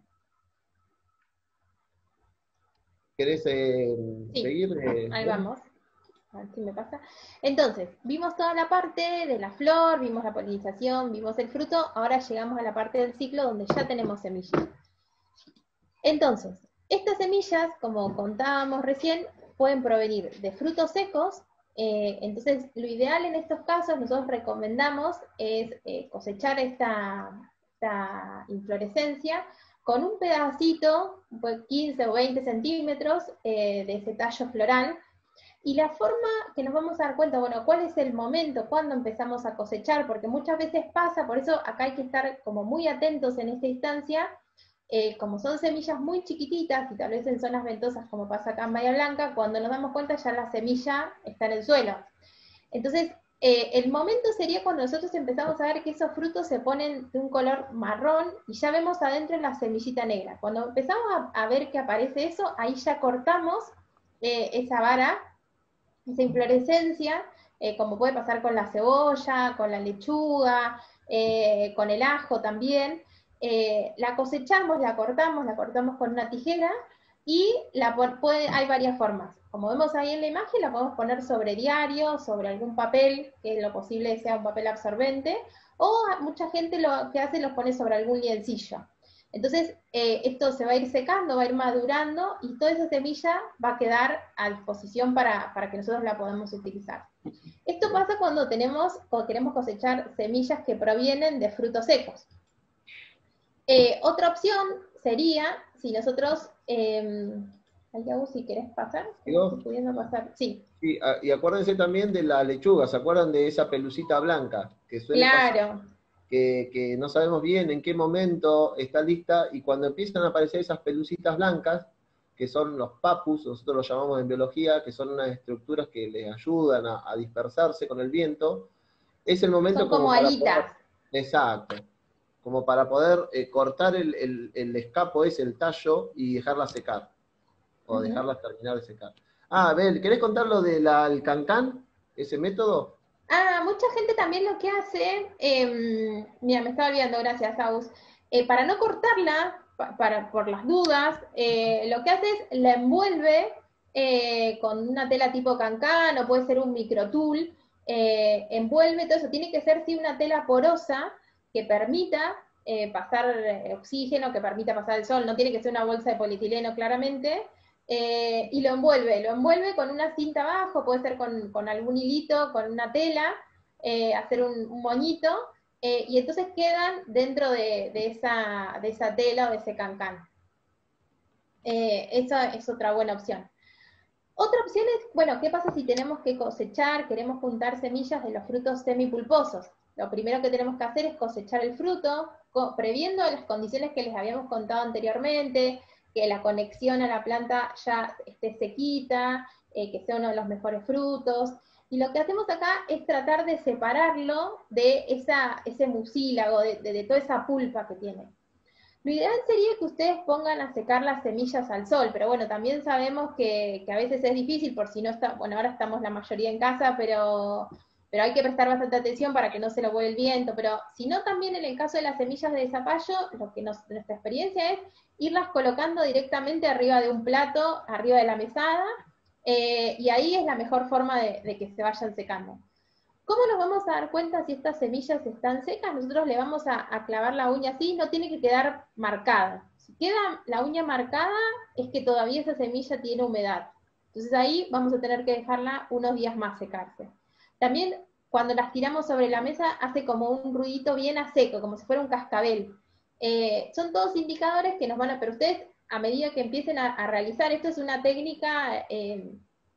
¿Querés eh, sí, seguir? Eh, ahí vamos. A ver si me pasa. Entonces, vimos toda la parte de la flor, vimos la polinización, vimos el fruto, ahora llegamos a la parte del ciclo donde ya tenemos semillas. Entonces, estas semillas, como contábamos recién, pueden provenir de frutos secos, eh, entonces lo ideal en estos casos, nosotros recomendamos es eh, cosechar esta, esta inflorescencia con un pedacito, pues quince o veinte centímetros eh, de ese tallo floral. Y la forma que nos vamos a dar cuenta, bueno, cuál es el momento, cuándo empezamos a cosechar, porque muchas veces pasa, por eso acá hay que estar como muy atentos en esta instancia, eh, como son semillas muy chiquititas, y tal vez en zonas ventosas como pasa acá en Bahía Blanca, cuando nos damos cuenta ya la semilla está en el suelo. Entonces, eh, el momento sería cuando nosotros empezamos a ver que esos frutos se ponen de un color marrón, y ya vemos adentro la semillita negra. Cuando empezamos a, a ver que aparece eso, ahí ya cortamos eh, esa vara, esa inflorescencia, eh, como puede pasar con la cebolla, con la lechuga, eh, con el ajo también, eh, la cosechamos, la cortamos, la cortamos con una tijera, y la puede, hay varias formas. Como vemos ahí en la imagen, la podemos poner sobre diario, sobre algún papel, que lo posible sea un papel absorbente, o mucha gente lo que hace los pone sobre algún liencillo. Entonces, eh, esto se va a ir secando, va a ir madurando, y toda esa semilla va a quedar a disposición para, para que nosotros la podamos utilizar. Esto pasa cuando tenemos, o queremos cosechar semillas que provienen de frutos secos. Eh, otra opción sería, si nosotros, eh, Ayahu, si querés pasar, ¿Digo? pudiendo pasar, sí. Sí, y acuérdense también de la lechuga, ¿se acuerdan de esa pelucita blanca? Que suele Claro. pasar? Que, que no sabemos bien en qué momento está lista, y cuando empiezan a aparecer esas pelucitas blancas, que son los papus, nosotros los llamamos en biología, que son unas estructuras que les ayudan a, a dispersarse con el viento, es el momento Son como, como alitas. Poder... Exacto. como para poder eh, cortar el, el, el escapo ese, el tallo, y dejarla secar, o uh-huh. dejarla terminar de secar. Ah, Bel, ¿querés contar lo del cancán, ese método? Ah, mucha gente también lo que hace, eh, mira, me estaba olvidando, gracias, Aus, eh, para no cortarla, pa, para, por las dudas, eh, lo que hace es la envuelve eh, con una tela tipo cancán, o puede ser un microtul, eh, envuelve todo eso, tiene que ser sí una tela porosa que permita eh, pasar oxígeno, que permita pasar el sol, no tiene que ser una bolsa de polietileno claramente, eh, y lo envuelve, lo envuelve con una cinta abajo, puede ser con, con algún hilito, con una tela, eh, hacer un, un moñito, eh, y entonces quedan dentro de, de, esa, de esa tela o de ese cancán. Eh, esa es otra buena opción. Otra opción es, bueno, ¿qué pasa si tenemos que cosechar, queremos juntar semillas de los frutos semipulposos? Lo primero que tenemos que hacer es cosechar el fruto, previendo las condiciones que les habíamos contado anteriormente, que la conexión a la planta ya esté sequita, eh, que sea uno de los mejores frutos. Y lo que hacemos acá es tratar de separarlo de esa, ese mucílago, de, de, de toda esa pulpa que tiene. Lo ideal sería que ustedes pongan a secar las semillas al sol, pero bueno, también sabemos que, que a veces es difícil, por si no está, bueno, ahora estamos la mayoría en casa, pero, pero hay que prestar bastante atención para que no se lo vuele el viento, pero si no, también en el caso de las semillas de zapallo, lo que nos, nuestra experiencia es irlas colocando directamente arriba de un plato, arriba de la mesada, eh, y ahí es la mejor forma de, de que se vayan secando. ¿Cómo nos vamos a dar cuenta si estas semillas están secas? Nosotros le vamos a, a clavar la uña así, no tiene que quedar marcada. Si queda la uña marcada, es que todavía esa semilla tiene humedad. Entonces ahí vamos a tener que dejarla unos días más secarse. También, cuando las tiramos sobre la mesa, hace como un ruidito bien a seco, como si fuera un cascabel. Eh, son todos indicadores que nos van a... Pero ustedes, a medida que empiecen a, a realizar, esto es una técnica... Eh,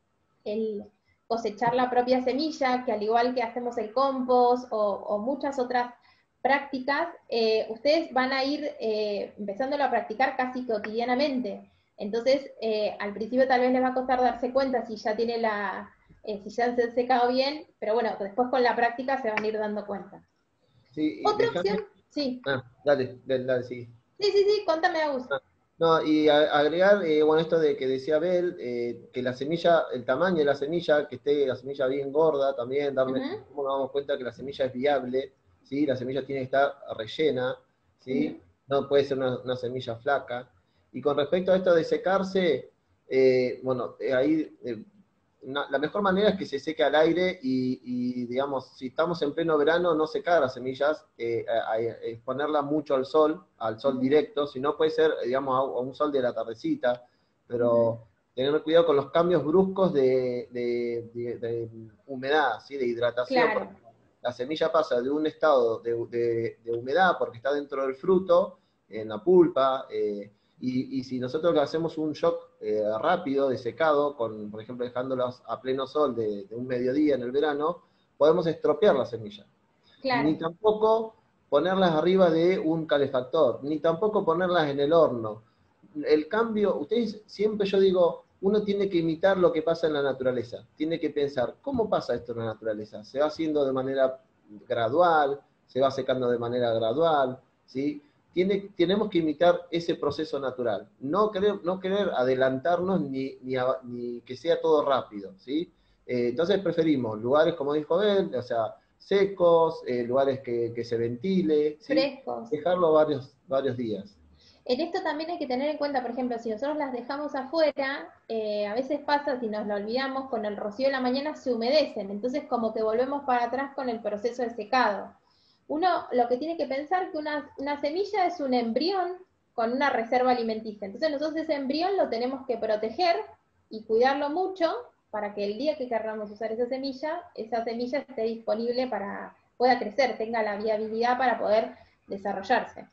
el, cosechar la propia semilla, que al igual que hacemos el compost o, o muchas otras prácticas, eh, ustedes van a ir eh, empezándolo a practicar casi cotidianamente. Entonces, eh, al principio tal vez les va a costar darse cuenta si ya tiene la, eh, si ya se han secado bien, pero bueno, después con la práctica se van a ir dando cuenta. Sí, Otra dejame... opción, sí. Ah, dale, dale, dale, sí. Sí, sí, sí, contame, Agus. Ah. No, y a, agregar, eh, bueno, esto de que decía Bel, eh, que la semilla, el tamaño de la semilla, que esté la semilla bien gorda también, darme, uh-huh. cómo nos damos cuenta que la semilla es viable, ¿sí? La semilla tiene que estar rellena, ¿sí? Uh-huh. No puede ser una, una semilla flaca. Y con respecto a esto de secarse, eh, bueno, eh, ahí eh, una, la mejor manera es que se seque al aire y, y, digamos, si estamos en pleno verano, no secar las semillas, eh, exponerla mucho al sol, al sol directo, si no puede ser, digamos, a, a un sol de la tardecita, pero uh-huh. tener cuidado con los cambios bruscos de, de, de, de humedad, ¿sí? De hidratación. Claro. La semilla pasa de un estado de, de, de humedad, porque está dentro del fruto, en la pulpa, eh, Y, y si nosotros hacemos un shock eh, rápido de secado, con, por ejemplo, dejándolas a pleno sol de, de un mediodía en el verano, podemos estropear la semilla. Claro. Ni tampoco ponerlas arriba de un calefactor, ni tampoco ponerlas en el horno. El cambio, ustedes siempre, yo digo, uno tiene que imitar lo que pasa en la naturaleza. Tiene que pensar, ¿cómo pasa esto en la naturaleza? Se va haciendo de manera gradual, se va secando de manera gradual, ¿sí? Tiene, tenemos que imitar ese proceso natural, no querer, no querer adelantarnos ni, ni, a, ni que sea todo rápido, ¿sí? Eh, entonces preferimos lugares, como dijo él, o sea, secos, eh, lugares que, que se ventile, ¿sí? Frescos. Dejarlo varios, varios días. En esto también hay que tener en cuenta, por ejemplo, si nosotros las dejamos afuera, eh, a veces pasa, si nos lo olvidamos, con el rocío de la mañana se humedecen, entonces como que volvemos para atrás con el proceso de secado. Uno lo que tiene que pensar que una, una semilla es un embrión con una reserva alimenticia. Entonces nosotros ese embrión lo tenemos que proteger y cuidarlo mucho para que el día que queramos usar esa semilla, esa semilla esté disponible para, pueda crecer, tenga la viabilidad para poder desarrollarse.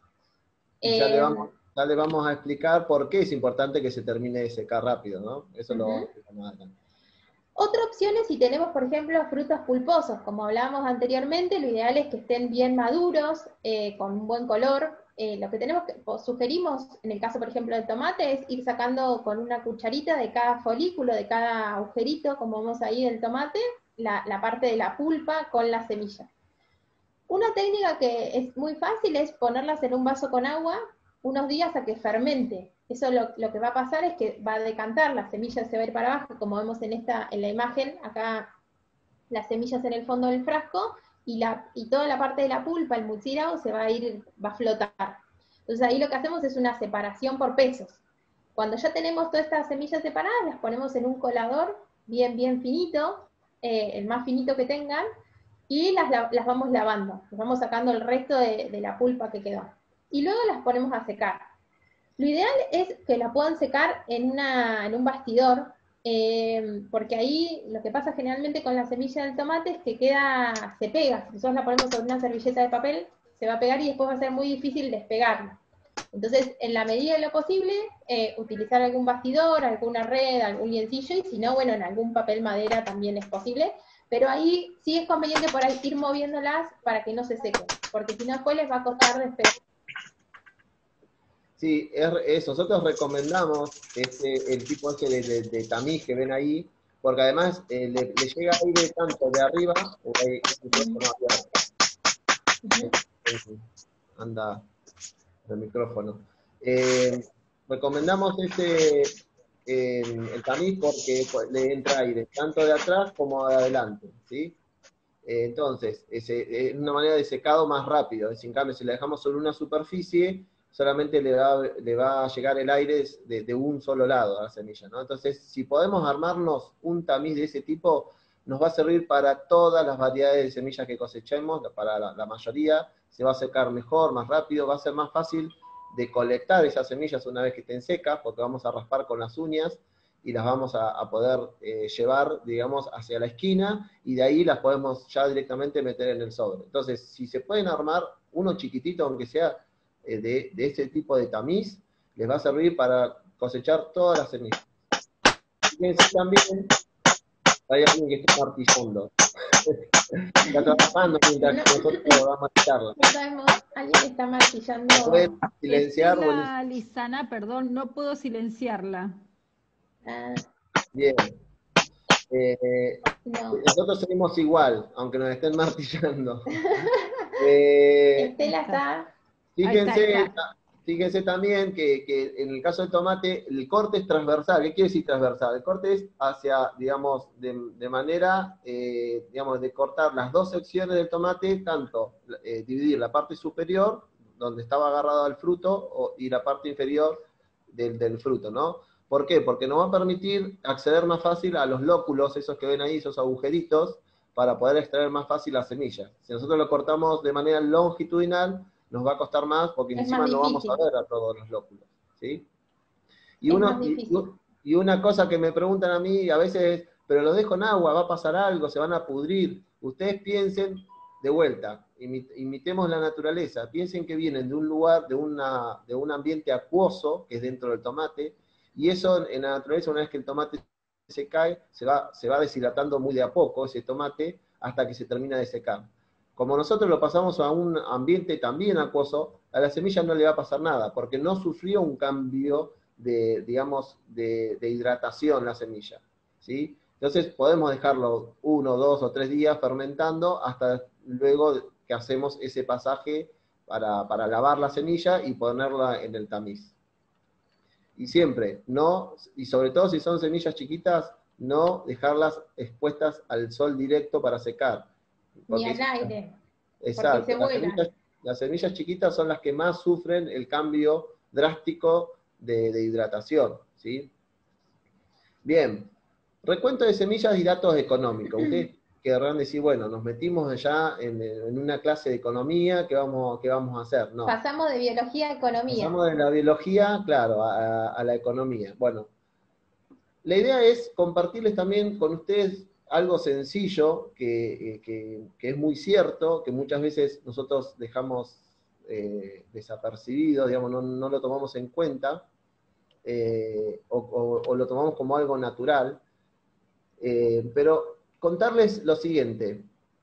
Y ya, eh, le vamos, ya le vamos a explicar por qué es importante que se termine de secar rápido, ¿no? Eso uh-huh. lo vamos a explicar más adelante. Otra opción es si tenemos, por ejemplo, frutos pulposos, como hablábamos anteriormente, lo ideal es que estén bien maduros, eh, con un buen color. Eh, lo que tenemos que, sugerimos, en el caso, por ejemplo, del tomate, es ir sacando con una cucharita de cada folículo, de cada agujerito, como vemos ahí del tomate, la, la parte de la pulpa con la semilla. Una técnica que es muy fácil es ponerlas en un vaso con agua unos días a que fermente. Eso lo, lo que va a pasar es que va a decantar, la semilla se va a ir para abajo, como vemos en esta, en la imagen, acá las semillas en el fondo del frasco, y, la, y toda la parte de la pulpa, el mucílago, se va a ir, va a flotar. Entonces ahí lo que hacemos es una separación por pesos. Cuando ya tenemos todas estas semillas separadas, las ponemos en un colador bien, bien finito, eh, el más finito que tengan, y las, las vamos lavando, las vamos sacando el resto de, de la pulpa que quedó. Y luego las ponemos a secar. Lo ideal es que la puedan secar en, una, en un bastidor, eh, porque ahí lo que pasa generalmente con la semilla del tomate es que queda, se pega. Si nosotros la ponemos sobre una servilleta de papel, se va a pegar y después va a ser muy difícil despegarla. Entonces, en la medida de lo posible, eh, utilizar algún bastidor, alguna red, algún lienzillo, y si no, bueno, en algún papel madera también es posible. Pero ahí sí es conveniente por ahí ir moviéndolas para que no se sequen, porque si no después les va a costar despegar. Sí, es, es, nosotros recomendamos este, el tipo ese de, de, de tamiz que ven ahí, porque además eh, le, le llega aire tanto de arriba, o hay un micrófono abierto. Anda el micrófono. Eh, recomendamos este eh, el tamiz porque le entra aire tanto de atrás como de adelante, ¿sí? Eh, entonces, es, es una manera de secado más rápido. En cambio, si le dejamos sobre una superficie, solamente le va, le va a llegar el aire de, de un solo lado a la semilla, ¿no? Entonces, si podemos armarnos un tamiz de ese tipo, nos va a servir para todas las variedades de semillas que cosechemos, para la, la mayoría, se va a secar mejor, más rápido, va a ser más fácil de colectar esas semillas una vez que estén secas, porque vamos a raspar con las uñas y las vamos a, a poder eh, llevar, digamos, hacia la esquina, y de ahí las podemos ya directamente meter en el sobre. Entonces, si se pueden armar uno chiquitito, aunque sea eh, de, de este tipo de tamiz, les va a servir para cosechar todas las semillas. Fíjense también, hay alguien que está martillando. Está trabajando mientras nosotros vamos a charla. No sabemos, alguien está martillando. ¿Pueden silenciar? Estela Lizana, perdón, no puedo silenciarla. Ah, Bien. Eh, no. Nosotros seguimos igual, aunque nos estén martillando. Eh, Estela está. fíjense, Ahí está, fíjense también que, que en el caso del tomate, el corte es transversal. ¿Qué quiere decir transversal? El corte es hacia, digamos, de, de manera, eh, digamos, de cortar las dos secciones del tomate, tanto eh, dividir la parte superior, donde estaba agarrado al fruto, o, y la parte inferior del, del fruto, ¿no? ¿Por qué? Porque nos va a permitir acceder más fácil a los lóculos, esos que ven ahí, esos agujeritos, para poder extraer más fácil la semilla. Si nosotros lo cortamos de manera longitudinal, nos va a costar más, porque Es encima más no vamos difícil. a ver a todos los lóculos, ¿sí? Y, Es uno, más y, difícil. y una cosa que me preguntan a mí a veces es, pero los dejo en agua, va a pasar algo, se van a pudrir. Ustedes piensen, de vuelta, imi- imitemos la naturaleza, piensen que vienen de un lugar, de, una, de un ambiente acuoso, que es dentro del tomate, y eso en la naturaleza, una vez que el tomate se cae, se va, se va deshidratando muy de a poco ese tomate hasta que se termina de secar. Como nosotros lo pasamos a un ambiente también acuoso, a la semilla no le va a pasar nada, porque no sufrió un cambio de, digamos, de, de hidratación la semilla, ¿sí? Entonces podemos dejarlo uno, dos o tres días fermentando hasta luego que hacemos ese pasaje para, para lavar la semilla y ponerla en el tamiz. Y siempre, no, y sobre todo si son semillas chiquitas, no dejarlas expuestas al sol directo para secar. Ni al aire. Exacto. Porque se Las vuelan. semillas, las semillas chiquitas son las que más sufren el cambio drástico de, de hidratación, ¿sí? Bien. Recuento de semillas y datos económicos. Ustedes querrán decir, bueno, nos metimos allá en, en una clase de economía, ¿qué vamos, qué vamos a hacer? No. Pasamos de biología a economía. Pasamos de la biología, claro, a, a la economía. Bueno, la idea es compartirles también con ustedes algo sencillo, que, que, que es muy cierto, que muchas veces nosotros dejamos eh, desapercibido, digamos, no, no lo tomamos en cuenta, eh, o, o, o lo tomamos como algo natural. Eh, pero contarles lo siguiente.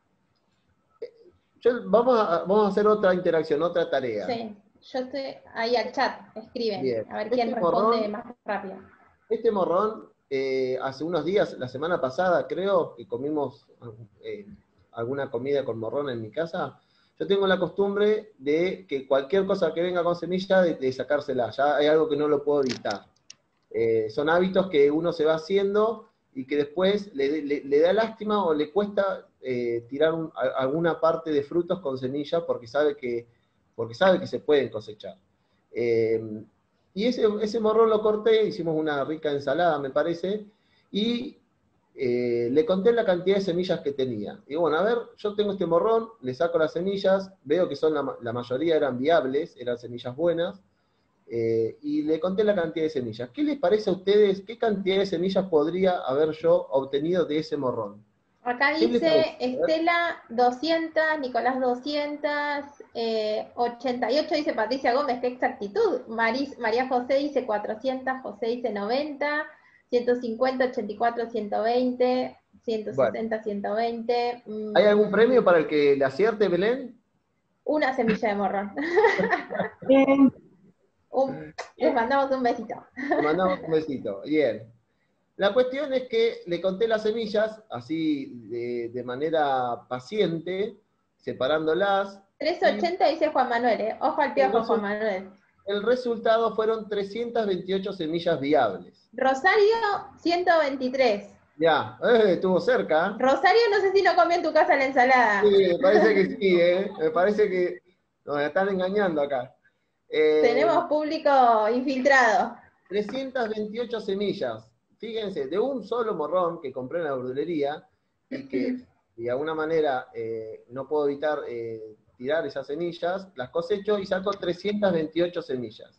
Yo, vamos, a, vamos a hacer otra interacción, otra tarea. Sí, yo estoy ahí al chat, escriben, Bien. a ver quién Este responde morrón, más rápido. Este morrón, eh, hace unos días, la semana pasada creo, que comimos eh, alguna comida con morrón en mi casa, yo tengo la costumbre de que cualquier cosa que venga con semilla, de, de sacársela, ya hay algo que no lo puedo evitar. Eh, son hábitos que uno se va haciendo y que después le, le, le da lástima o le cuesta eh, tirar un, a, alguna parte de frutos con semilla porque sabe que, porque sabe que se pueden cosechar. Eh, y ese, ese morrón lo corté, hicimos una rica ensalada, me parece, y eh, le conté la cantidad de semillas que tenía. Y bueno, a ver, yo tengo este morrón, le saco las semillas, veo que son la, la mayoría eran viables, eran semillas buenas, eh, y le conté la cantidad de semillas. ¿Qué les parece a ustedes, qué cantidad de semillas podría haber yo obtenido de ese morrón? Acá dice Estela doscientos, Nicolás doscientos, eh, ochenta y ocho dice Patricia Gómez, qué exactitud. Maris, María José dice cuatrocientos, José dice noventa, ciento cincuenta, ochenta y cuatro, ciento veinte, ciento sesenta, bueno. ciento veinte. Mm. ¿Hay algún premio para el que le acierte, Belén? Una semilla de morrón. un, les mandamos un besito. Les mandamos un besito, bien. La cuestión es que le conté las semillas, así de, de manera paciente, separándolas. trescientos ochenta y... dice Juan Manuel, ¿eh? Ojo al piojo, Juan Manuel. El resultado fueron trescientas veintiocho semillas viables. Rosario, ciento veintitrés. Ya, eh, estuvo cerca. Rosario, no sé si no comió en tu casa la ensalada. Sí, me parece que sí, ¿eh? Me parece que nos están engañando acá. Eh, Tenemos público infiltrado. trescientas veintiocho semillas. Fíjense, de un solo morrón que compré en la verdulería y que de alguna manera eh, no puedo evitar eh, tirar esas semillas, las cosecho y saco trescientas veintiocho semillas.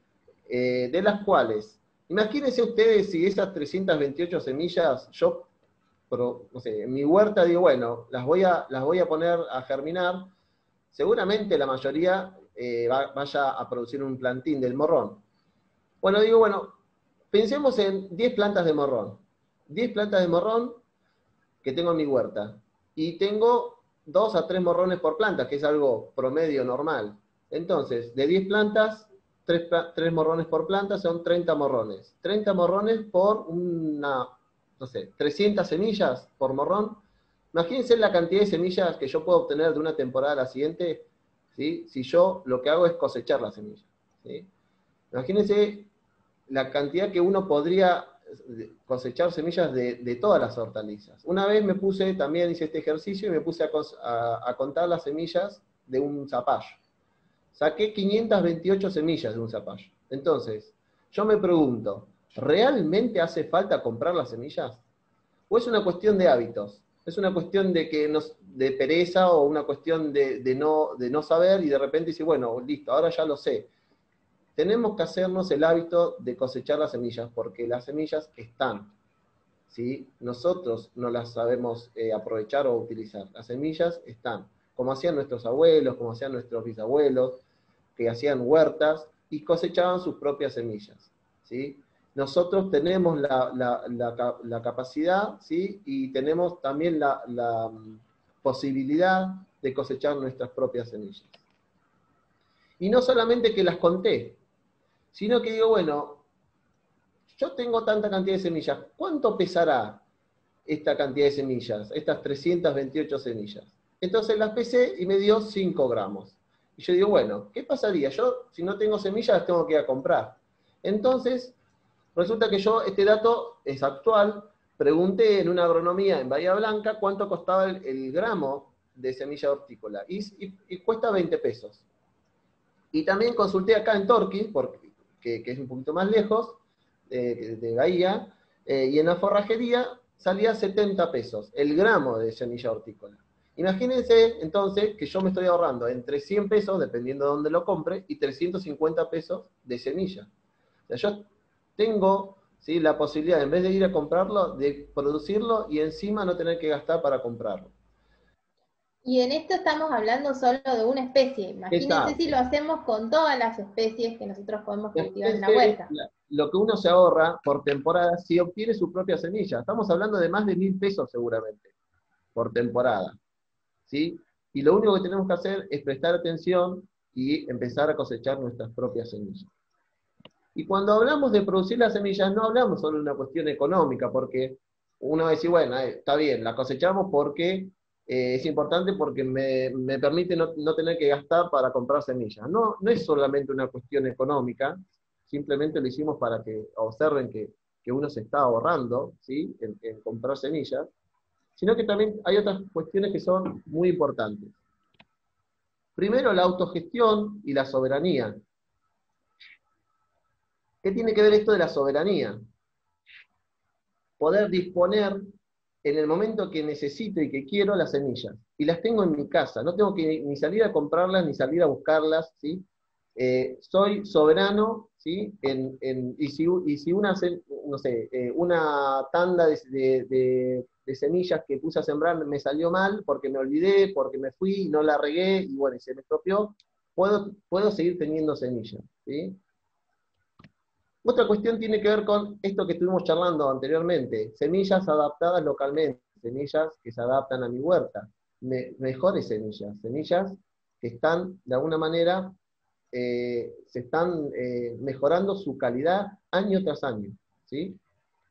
Eh, de las cuales, imagínense ustedes si esas trescientas veintiocho semillas, yo, pero, no sé, en mi huerta digo, bueno, las voy a, las voy a poner a germinar, seguramente la mayoría eh, va, vaya a producir un plantín del morrón. Bueno, digo, bueno, pensemos en diez plantas de morrón. diez plantas de morrón que tengo en mi huerta. Y tengo dos a tres morrones por planta, que es algo promedio normal. Entonces, de diez plantas, tres morrones por planta son treinta morrones. treinta morrones por una, no sé, trescientas semillas por morrón. Imagínense la cantidad de semillas que yo puedo obtener de una temporada a la siguiente, ¿sí? Si yo lo que hago es cosechar las semillas, ¿sí? Imagínense la cantidad que uno podría cosechar semillas de, de todas las hortalizas. Una vez me puse, también hice este ejercicio y me puse a, a, a contar las semillas de un zapallo. Saqué quinientas veintiocho semillas de un zapallo. Entonces, yo me pregunto, ¿realmente hace falta comprar las semillas? ¿O es una cuestión de hábitos? ¿Es una cuestión de que nos, de pereza o una cuestión de, de, no, de no saber y de repente decir, bueno, listo, ahora ya lo sé? Tenemos que hacernos el hábito de cosechar las semillas, porque las semillas están, ¿sí? Nosotros no las sabemos eh, aprovechar o utilizar. Las semillas están, como hacían nuestros abuelos, como hacían nuestros bisabuelos, que hacían huertas y cosechaban sus propias semillas, ¿sí? Nosotros tenemos la, la, la, la capacidad, ¿sí? Y tenemos también la, la posibilidad de cosechar nuestras propias semillas. Y no solamente que las conté, sino que digo, bueno, yo tengo tanta cantidad de semillas, ¿cuánto pesará esta cantidad de semillas, estas trescientas veintiocho semillas? Entonces las pesé y me dio cinco gramos. Y yo digo, bueno, ¿qué pasaría? Yo, si no tengo semillas, las tengo que ir a comprar. Entonces, resulta que yo, este dato es actual, pregunté en una agronomía en Bahía Blanca cuánto costaba el, el gramo de semilla hortícola, y, y, y cuesta veinte pesos. Y también consulté acá en Torquí, porque Que, que es un poquito más lejos, eh, de Bahía, eh, y en la forrajería salía setenta pesos, el gramo de semilla hortícola. Imagínense, entonces, que yo me estoy ahorrando entre cien pesos, dependiendo de dónde lo compre, y trescientos cincuenta pesos de semilla. O sea, yo tengo, ¿sí?, la posibilidad, en vez de ir a comprarlo, de producirlo y encima no tener que gastar para comprarlo. Y en esto estamos hablando solo de una especie. Imagínense Exacto. si lo hacemos con todas las especies que nosotros podemos cultivar en la huerta. Lo que uno se ahorra por temporada si obtiene su propia semilla. Estamos hablando de más de mil pesos seguramente por temporada, ¿sí? Y lo único que tenemos que hacer es prestar atención y empezar a cosechar nuestras propias semillas. Y cuando hablamos de producir las semillas, no hablamos solo de una cuestión económica, porque uno va a decir, bueno, está bien, la cosechamos porque eh, es importante porque me, me permite no, no tener que gastar para comprar semillas. No, no es solamente una cuestión económica, simplemente lo hicimos para que observen que, que uno se está ahorrando, ¿sí?, en, en comprar semillas, sino que también hay otras cuestiones que son muy importantes. Primero, la autogestión y la soberanía. ¿Qué tiene que ver esto de la soberanía? Poder disponer en el momento que necesito y que quiero las semillas. Y las tengo en mi casa, no tengo que ni salir a comprarlas, ni salir a buscarlas, ¿sí? Eh, soy soberano, ¿sí? En, en, y, si, y si una, no sé, eh, una tanda de, de, de, de semillas que puse a sembrar me salió mal porque me olvidé, porque me fui, no la regué, y bueno, y se me estropeó, puedo, puedo seguir teniendo semillas, ¿sí? Otra cuestión tiene que ver con esto que estuvimos charlando anteriormente, semillas adaptadas localmente, semillas que se adaptan a mi huerta, me, mejores semillas, semillas que están, de alguna manera, eh, se están eh, mejorando su calidad año tras año, ¿sí?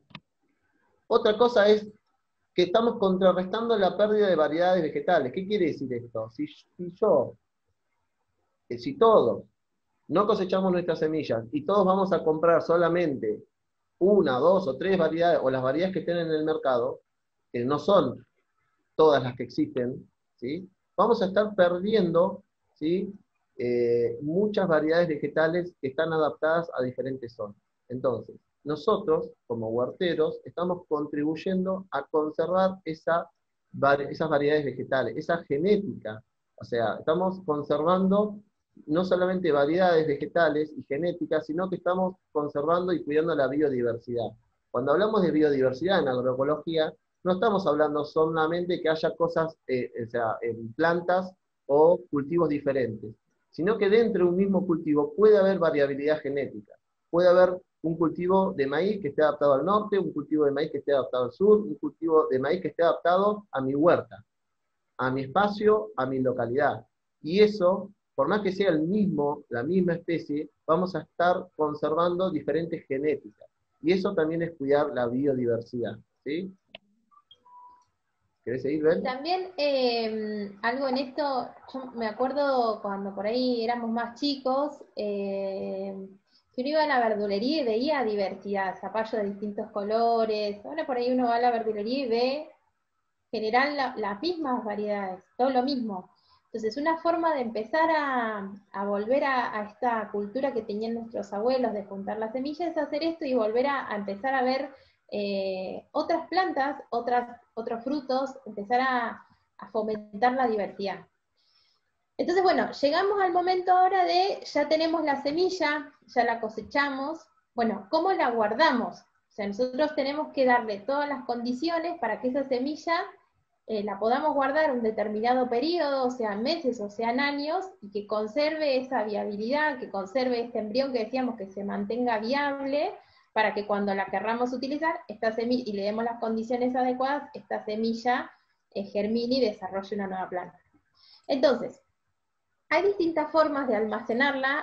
Otra cosa es que estamos contrarrestando la pérdida de variedades vegetales. ¿Qué quiere decir esto? Si, si yo, eh, si todos no cosechamos nuestras semillas y todos vamos a comprar solamente una, dos o tres variedades, o las variedades que estén en el mercado, que no son todas las que existen, ¿sí?, vamos a estar perdiendo, ¿sí?, eh, muchas variedades vegetales que están adaptadas a diferentes zonas. Entonces, nosotros, como huerteros, estamos contribuyendo a conservar esa, esas variedades vegetales, esa genética. O sea, estamos conservando no solamente variedades vegetales y genéticas, sino que estamos conservando y cuidando la biodiversidad. Cuando hablamos de biodiversidad en agroecología, no estamos hablando solamente que haya cosas, eh, o sea, en plantas o cultivos diferentes, sino que dentro de un mismo cultivo puede haber variabilidad genética. Puede haber un cultivo de maíz que esté adaptado al norte, un cultivo de maíz que esté adaptado al sur, un cultivo de maíz que esté adaptado a mi huerta, a mi espacio, a mi localidad. Y eso, por más que sea el mismo, la misma especie, vamos a estar conservando diferentes genéticas. Y eso también es cuidar la biodiversidad, ¿sí? ¿Querés seguir, Ben? También eh, algo en esto, yo me acuerdo cuando por ahí éramos más chicos, eh, que uno iba a la verdulería y veía diversidad, zapallos de distintos colores. Ahora por ahí uno va a la verdulería y ve en general la, las mismas variedades, todo lo mismo. Entonces una forma de empezar a, a volver a, a esta cultura que tenían nuestros abuelos de juntar las semillas es hacer esto y volver a, a empezar a ver eh, otras plantas, otras, otros frutos, empezar a, a fomentar la diversidad. Entonces, bueno, llegamos al momento ahora de, ya tenemos la semilla, ya la cosechamos, bueno, ¿cómo la guardamos? O sea, nosotros tenemos que darle todas las condiciones para que esa semilla eh, la podamos guardar un determinado periodo, sean meses o sean años, y que conserve esa viabilidad, que conserve este embrión que decíamos que se mantenga viable, para que cuando la querramos utilizar, esta semilla, y le demos las condiciones adecuadas, esta semilla eh, germine y desarrolle una nueva planta. Entonces, hay distintas formas de almacenarla.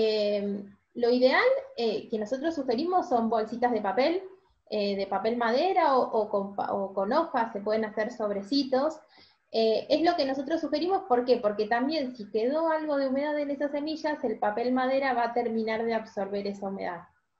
Eh, lo ideal eh, que nosotros sugerimos son bolsitas de papel, eh, de papel madera o, o, con, o con hojas, se pueden hacer sobrecitos. Eh, es lo que nosotros sugerimos, ¿por qué? Porque también si quedó algo de humedad en esas semillas, el papel madera va a terminar de absorber esa humedad.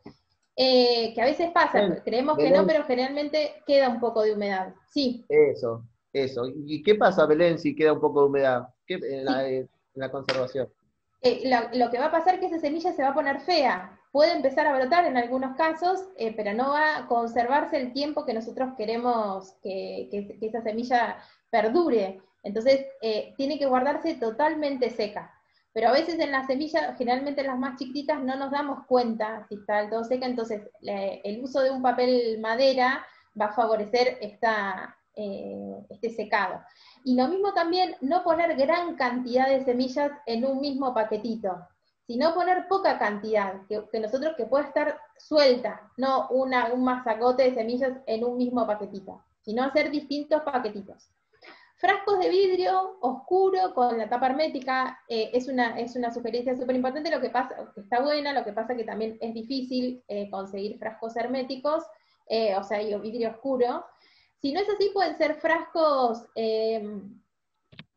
Eh, que a veces pasa, Bien, creemos Belén, que no, pero generalmente queda un poco de humedad. Sí. Eso, eso. ¿Y qué pasa, Belén, si queda un poco de humedad? ¿Qué, en, la, Sí. en la conservación? Eh, lo, lo que va a pasar es que esa semilla se va a poner fea. Puede empezar a brotar en algunos casos, eh, pero no va a conservarse el tiempo que nosotros queremos que, que, que esa semilla perdure. Entonces, eh, tiene que guardarse totalmente seca. Pero a veces en las semillas, generalmente las más chiquititas, no nos damos cuenta si está del todo seca, entonces eh, el uso de un papel madera va a favorecer esta, eh, este secado. Y lo mismo también, no poner gran cantidad de semillas en un mismo paquetito, sino poner poca cantidad, que, que nosotros que pueda estar suelta, no una, un masacote de semillas en un mismo paquetito, sino hacer distintos paquetitos. Frascos de vidrio oscuro con la tapa hermética eh, es, una, es una sugerencia súper importante, lo que pasa, que está buena, lo que pasa que también es difícil eh, conseguir frascos herméticos, eh, o sea, y vidrio oscuro. Si no es así, pueden ser frascos eh,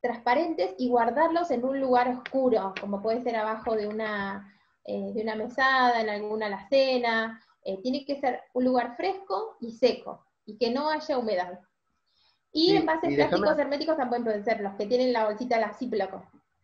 transparentes y guardarlos en un lugar oscuro, como puede ser abajo de una, eh, de una mesada, en alguna alacena. Eh, tiene que ser un lugar fresco y seco, y que no haya humedad. Y Sí, envases y plásticos déjame, herméticos también pueden ser los que tienen la bolsita, la Ziploc.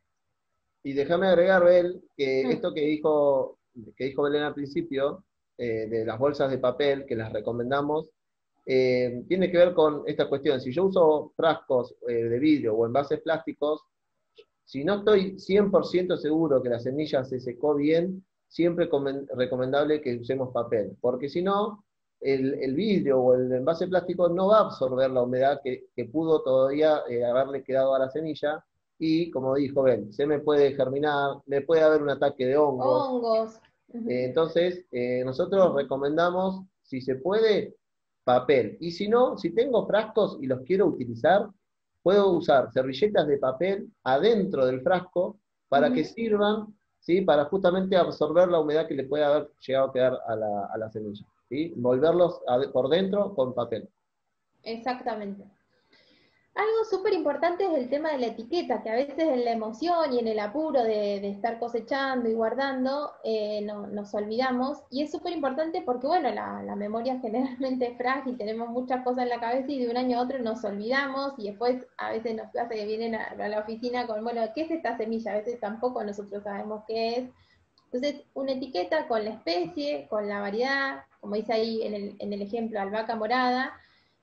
y déjame agregar, Bel, que Mm. esto que dijo, que dijo Belén al principio, eh, de las bolsas de papel, que las recomendamos, eh, tiene que ver con esta cuestión. Si yo uso frascos eh, de vidrio o envases plásticos, si no estoy cien por ciento seguro que la semilla se secó bien, siempre es recomendable que usemos papel, porque si no, el, el vidrio o el envase plástico no va a absorber la humedad que, que pudo todavía eh, haberle quedado a la semilla, y como dijo Ben, se me puede germinar, me puede haber un ataque de hongos. Hongos. Eh, entonces, eh, nosotros recomendamos, si se puede, papel. Y si no, si tengo frascos y los quiero utilizar, puedo usar servilletas de papel adentro del frasco para Ujú. que sirvan, ¿sí? Para justamente absorber la humedad que le puede haber llegado a quedar a la, a la semilla, ¿sí? Envolverlos por dentro con papel. Exactamente. Algo súper importante es el tema de la etiqueta, que a veces en la emoción y en el apuro de, de estar cosechando y guardando, eh, no, nos olvidamos, y es súper importante porque, bueno, la, la memoria generalmente es frágil, tenemos muchas cosas en la cabeza y de un año a otro nos olvidamos, y después a veces nos pasa que vienen a, a la oficina con, bueno, ¿qué es esta semilla? A veces tampoco nosotros sabemos qué es. Entonces, una etiqueta con la especie, con la variedad, como dice ahí en el, en el ejemplo, albahaca morada.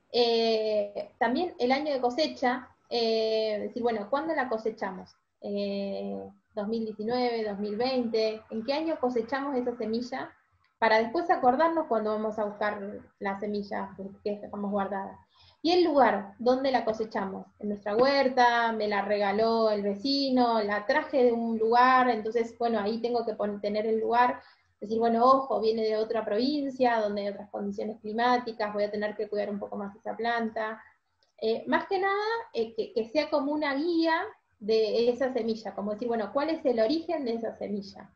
Eh, también el año de cosecha, eh, decir, bueno, ¿cuándo la cosechamos? Eh, dos mil diecinueve, dos mil veinte, ¿en qué año cosechamos esa semilla? Para después acordarnos cuando vamos a buscar la semilla que dejamos guardada. Y el lugar donde la cosechamos, en nuestra huerta, me la regaló el vecino, la traje de un lugar, entonces, bueno, ahí tengo que poner, tener el lugar. Decir, bueno, ojo, viene de otra provincia, donde hay otras condiciones climáticas, voy a tener que cuidar un poco más esa planta. Eh, más que nada, eh, que, que sea como una guía de esa semilla, como decir, bueno, ¿cuál es el origen de esa semilla?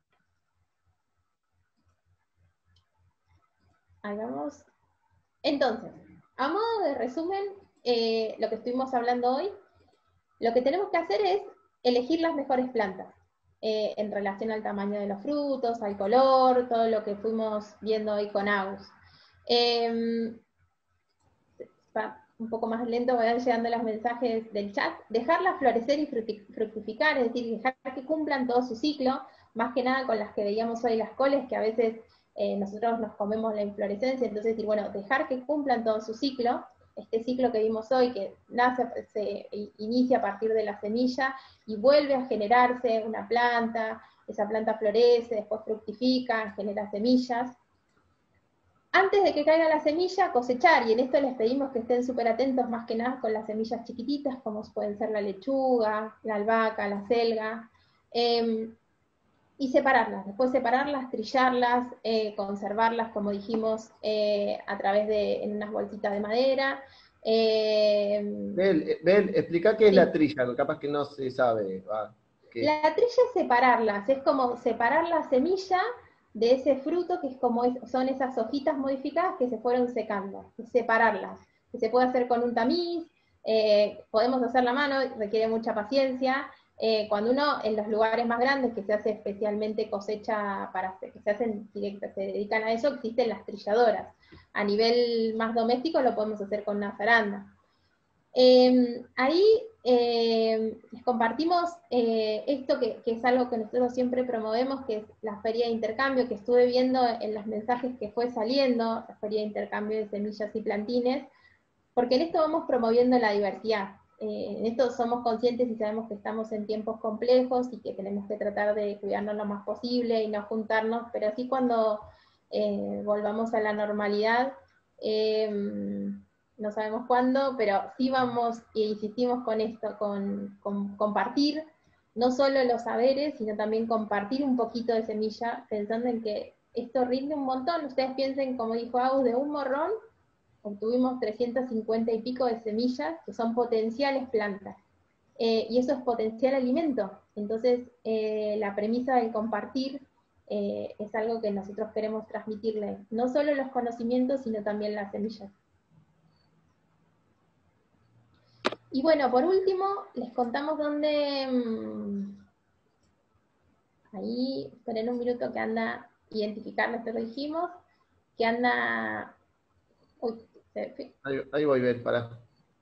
Hagamos. Entonces, a modo de resumen, eh, lo que estuvimos hablando hoy, lo que tenemos que hacer es elegir las mejores plantas. Eh, en relación al tamaño de los frutos, al color, todo lo que fuimos viendo hoy con Agus. Eh, un poco más lento, vayan llegando los mensajes del chat. Dejarlas florecer y fructificar, es decir, dejar que cumplan todo su ciclo, más que nada con las que veíamos hoy las coles, que a veces eh, nosotros nos comemos la inflorescencia, entonces decir, bueno, dejar que cumplan todo su ciclo. Este ciclo que vimos hoy, que nace, se inicia a partir de la semilla y vuelve a generarse una planta, esa planta florece, después fructifica, genera semillas. Antes de que caiga la semilla, cosechar, y en esto les pedimos que estén súper atentos más que nada con las semillas chiquititas, como pueden ser la lechuga, la albahaca, la selga, eh, y separarlas, después separarlas, trillarlas, eh, conservarlas, como dijimos, eh, a través de en unas bolsitas de madera. Eh, Bel, Bel, explica qué es sí. la trilla, que capaz que no se sabe. Ah, ¿qué? La trilla es separarlas, es como separar la semilla de ese fruto, que es como es, son esas hojitas modificadas que se fueron secando, separarlas, que se puede hacer con un tamiz, eh, podemos hacer la mano, requiere mucha paciencia. Eh, cuando uno en los lugares más grandes que se hace especialmente cosecha para que se hacen directas, se dedican a eso, existen las trilladoras. A nivel más doméstico lo podemos hacer con una zaranda. Eh, ahí eh, les compartimos eh, esto que, que es algo que nosotros siempre promovemos, que es la feria de intercambio, que estuve viendo en los mensajes que fue saliendo, la feria de intercambio de semillas y plantines, porque en esto vamos promoviendo la diversidad. Eh, en esto somos conscientes y sabemos que estamos en tiempos complejos y que tenemos que tratar de cuidarnos lo más posible y no juntarnos, pero así cuando eh, volvamos a la normalidad, eh, no sabemos cuándo, pero sí vamos e insistimos con esto, con, con compartir no solo los saberes, sino también compartir un poquito de semilla, pensando en que esto rinde un montón. Ustedes piensen, como dijo Agus, de un morrón obtuvimos trescientas cincuenta y pico de semillas que son potenciales plantas. Eh, y eso es potencial alimento. Entonces, eh, la premisa del compartir eh, es algo que nosotros queremos transmitirle, no solo los conocimientos, sino también las semillas. Y bueno, por último, les contamos dónde... Mmm, ahí, esperen un minuto que anda identificar esto que dijimos, que anda... Uy, se... Ahí, ahí voy a ver, pará.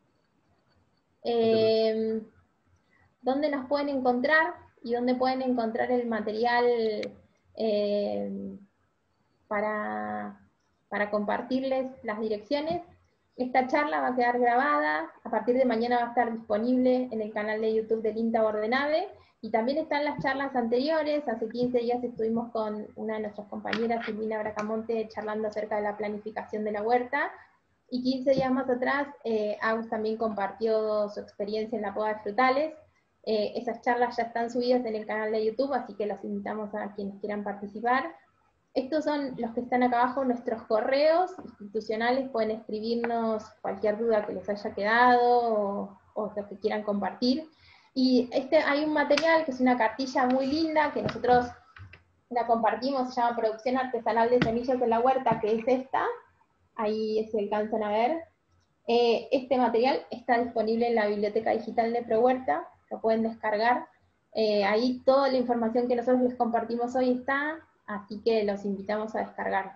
Eh, dónde nos pueden encontrar y dónde pueden encontrar el material eh, para, para compartirles las direcciones. Esta charla va a quedar grabada, a partir de mañana va a estar disponible en el canal de YouTube del INTA Bordenave, y también están las charlas anteriores. Hace quince días estuvimos con una de nuestras compañeras, Silvina Bracamonte, charlando acerca de la planificación de la huerta, y quince días más atrás, eh, Agus también compartió su experiencia en la poda de frutales. Eh, esas charlas ya están subidas en el canal de YouTube, así que los invitamos a quienes quieran participar. Estos son los que están acá abajo, nuestros correos institucionales. Pueden escribirnos cualquier duda que les haya quedado o, o lo que quieran compartir. Y este, hay un material que es una cartilla muy linda que nosotros la compartimos, se llama Producción Artesanal de Semillas de la Huerta, que es esta. Ahí se alcanzan a ver. Eh, este material está disponible en la biblioteca digital de ProHuerta, lo pueden descargar. Eh, ahí toda la información que nosotros les compartimos hoy está, así que los invitamos a descargar.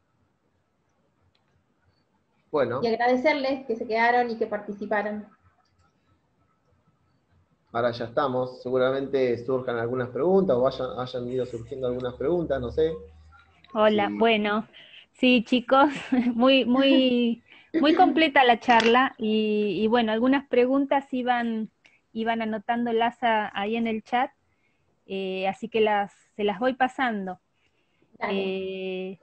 Bueno. Y agradecerles que se quedaron y que participaron. Ahora ya estamos, seguramente surjan algunas preguntas o vayan, hayan ido surgiendo algunas preguntas, no sé. Hola, Sí. Bueno, sí chicos, muy, muy, muy completa la charla y, y bueno, algunas preguntas iban, iban anotándolas a, ahí en el chat, eh, así que las, se las voy pasando. Eh,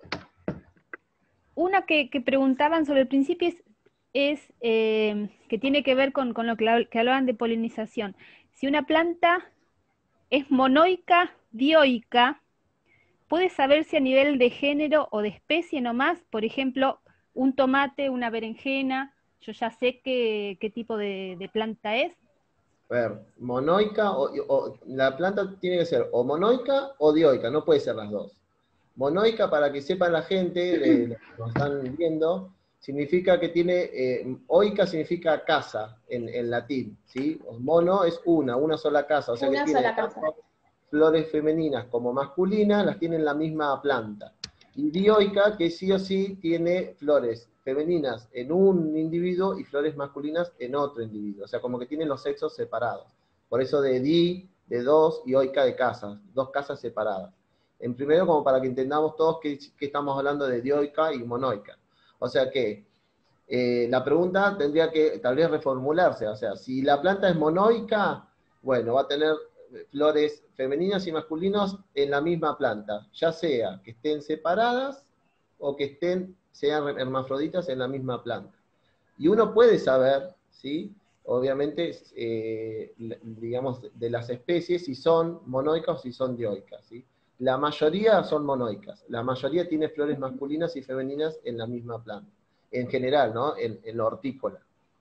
una que, que preguntaban sobre el principio es, es eh, que tiene que ver con, con lo que, que hablaban de polinización. Si una planta es monoica, dioica, ¿puede saberse a nivel de género o de especie nomás? Por ejemplo, un tomate, una berenjena, yo ya sé qué, qué tipo de, de planta es. A ver, monoica, o, o, la planta tiene que ser o monoica o dioica, no puede ser las dos. Monoica, para que sepa la gente, de los que nos están viendo, significa que tiene, eh, oica significa casa en, en latín, ¿sí? Mono es una, una sola casa, o sea una que tiene sola casa. Flores femeninas como masculinas, las tiene en la misma planta. Y dioica, que sí o sí tiene flores femeninas en un individuo y flores masculinas en otro individuo, o sea, como que tienen los sexos separados. Por eso de di, de dos, y oica de casas, dos casas separadas. En primero, como para que entendamos todos que, que estamos hablando de dioica y monoica. O sea que eh, la pregunta tendría que tal vez reformularse, o sea, si la planta es monoica, bueno, va a tener flores femeninas y masculinos en la misma planta, ya sea que estén separadas o que estén, sean hermafroditas en la misma planta. Y uno puede saber, ¿sí? Obviamente, eh, digamos, de las especies, si son monoicas o si son dioicas, ¿sí? La mayoría son monoicas, la mayoría tiene flores masculinas y femeninas en la misma planta, en general, ¿no? En, en lo hortícola.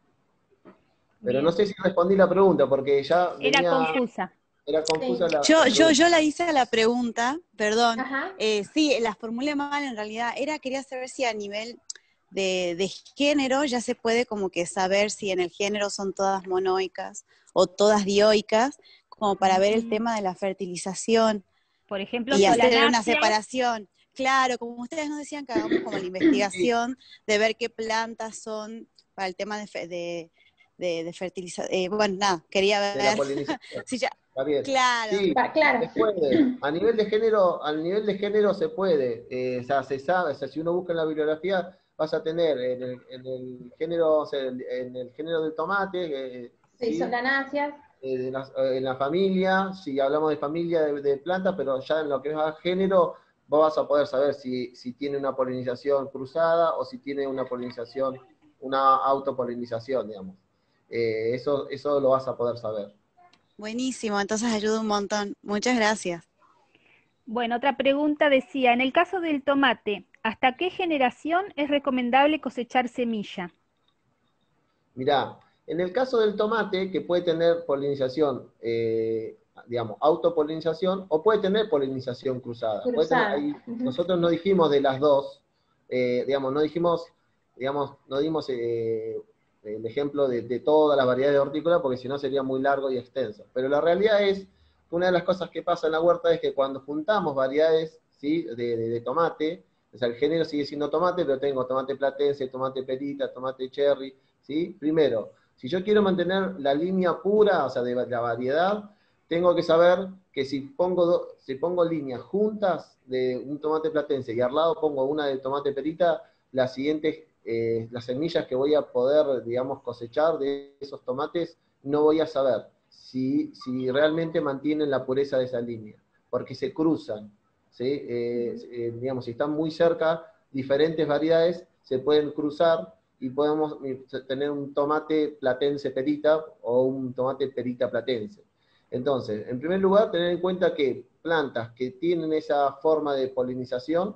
Pero Bien. no sé si respondí la pregunta, porque ya venía... Era confusa. Era confusa Sí. la, Yo, la yo, yo la hice la pregunta, perdón, Ajá. eh, sí, la formulé mal en realidad, era, quería saber si a nivel de, de género ya se puede como que saber si en el género son todas monoicas o todas dioicas, como para ver el tema de la fertilización Por ejemplo, y hacer una Solanaceae. separación. Claro, como ustedes nos decían que hagamos como la investigación de ver qué plantas son para el tema de, fe- de, de, de fertilización. Eh, bueno, nada, quería ver. de la polinización. si ya, Está bien. claro. Sí, Va, claro. se puede. A nivel de género, al nivel de género se puede. Eh, o sea, se sabe, o sea, si uno busca en la bibliografía, vas a tener en el, en el género, o sea, en el género del tomate, eh, Sí, ¿sí? Solanaceas. Eh, de las- eh, en la familia, si hablamos de familia de, de plantas, pero ya en lo que es a género, vos vas a poder saber si, si tiene una polinización cruzada o si tiene una polinización, una autopolinización, digamos. Eh, eso, eso lo vas a poder saber. Buenísimo, entonces ayuda un montón. Muchas gracias. Bueno, otra pregunta decía, en el caso del tomate, ¿hasta qué generación es recomendable cosechar semilla? Mirá, en el caso del tomate, que puede tener polinización, eh, digamos, autopolinización, o puede tener polinización cruzada. Puede Cruzada. tener, ahí, Ujú. nosotros no dijimos de las dos, eh, digamos, no dijimos, digamos, no dimos eh, el ejemplo de, de todas las variedades de hortícola, porque si no sería muy largo y extenso. Pero la realidad es que una de las cosas que pasa en la huerta es que cuando juntamos variedades, ¿sí?, de, de, de tomate, o sea, el género sigue siendo tomate, pero tengo tomate platense, tomate perita, tomate cherry, ¿sí? Primero, si yo quiero mantener la línea pura, o sea, de la variedad, tengo que saber que si pongo, do, si pongo líneas juntas de un tomate platense y al lado pongo una de tomate perita, las siguientes, eh, las semillas que voy a poder, digamos, cosechar de esos tomates, no voy a saber si, si realmente mantienen la pureza de esa línea, porque se cruzan, ¿sí? Eh, eh, digamos, si están muy cerca, diferentes variedades se pueden cruzar y podemos tener un tomate platense perita o un tomate perita platense. Entonces, en primer lugar, tener en cuenta que plantas que tienen esa forma de polinización,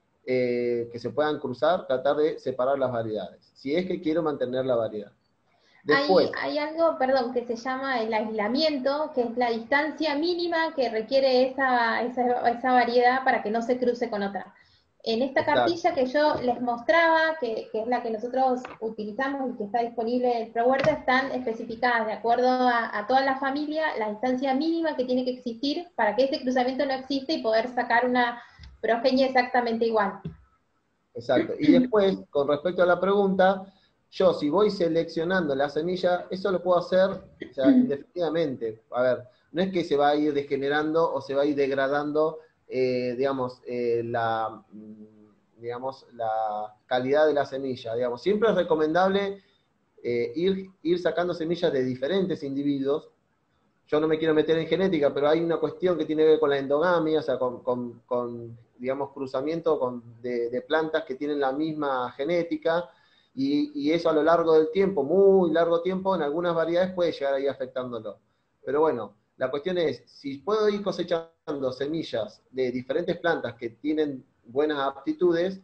eh, que se puedan cruzar, tratar de separar las variedades, si es que quiero mantener la variedad. Después, hay, hay algo, perdón, que se llama el aislamiento, que es la distancia mínima que requiere esa, esa, esa variedad para que no se cruce con otra. En esta exacto, cartilla que yo les mostraba, que, que es la que nosotros utilizamos y que está disponible en ProHuerta, están especificadas de acuerdo a, a toda la familia la distancia mínima que tiene que existir para que este cruzamiento no exista y poder sacar una progenie exactamente igual. Exacto. Y después, con respecto a la pregunta, yo si voy seleccionando la semilla, eso lo puedo hacer, o sea, indefinidamente. A ver, no es que se va a ir degenerando o se va a ir degradando, eh, digamos, eh, la, digamos, la calidad de la semilla. Digamos, siempre es recomendable eh, ir, ir sacando semillas de diferentes individuos. Yo no me quiero meter en genética, pero hay una cuestión que tiene que ver con la endogamia, o sea, con, con, con digamos, cruzamiento con, de, de plantas que tienen la misma genética, y, y eso a lo largo del tiempo, muy largo tiempo, en algunas variedades puede llegar a ir afectándolo. Pero bueno, la cuestión es, si puedo ir cosechando semillas de diferentes plantas que tienen buenas aptitudes,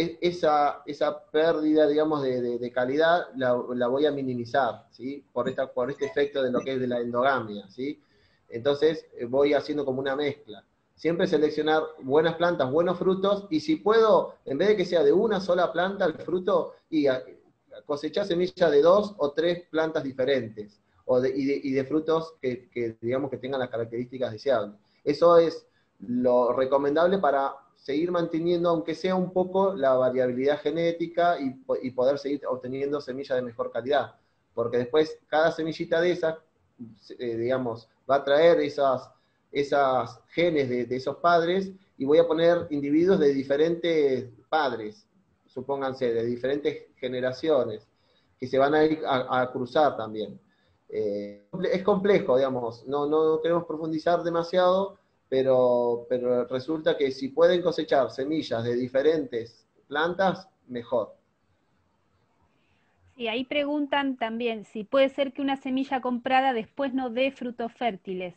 esa, esa pérdida, digamos, de, de, de calidad la, la voy a minimizar, ¿sí? Por, esta, por este efecto de lo que es de la endogamia, ¿sí? Entonces voy haciendo como una mezcla. Siempre seleccionar buenas plantas, buenos frutos, y si puedo, en vez de que sea de una sola planta el fruto, y a, cosechar semillas de dos o tres plantas diferentes, o de, y, de, y de frutos que, que, digamos, que tengan las características deseables. Eso es lo recomendable para seguir manteniendo, aunque sea un poco, la variabilidad genética y, y poder seguir obteniendo semillas de mejor calidad. Porque después, cada semillita de esas, eh, digamos, va a traer esas, esas genes de, de esos padres, y voy a poner individuos de diferentes padres, supónganse, de diferentes generaciones, que se van a ir a, a cruzar también. Eh, es complejo, digamos, no, no queremos profundizar demasiado, Pero, pero resulta que si pueden cosechar semillas de diferentes plantas, mejor. Sí, ahí preguntan también si puede ser que una semilla comprada después no dé frutos fértiles.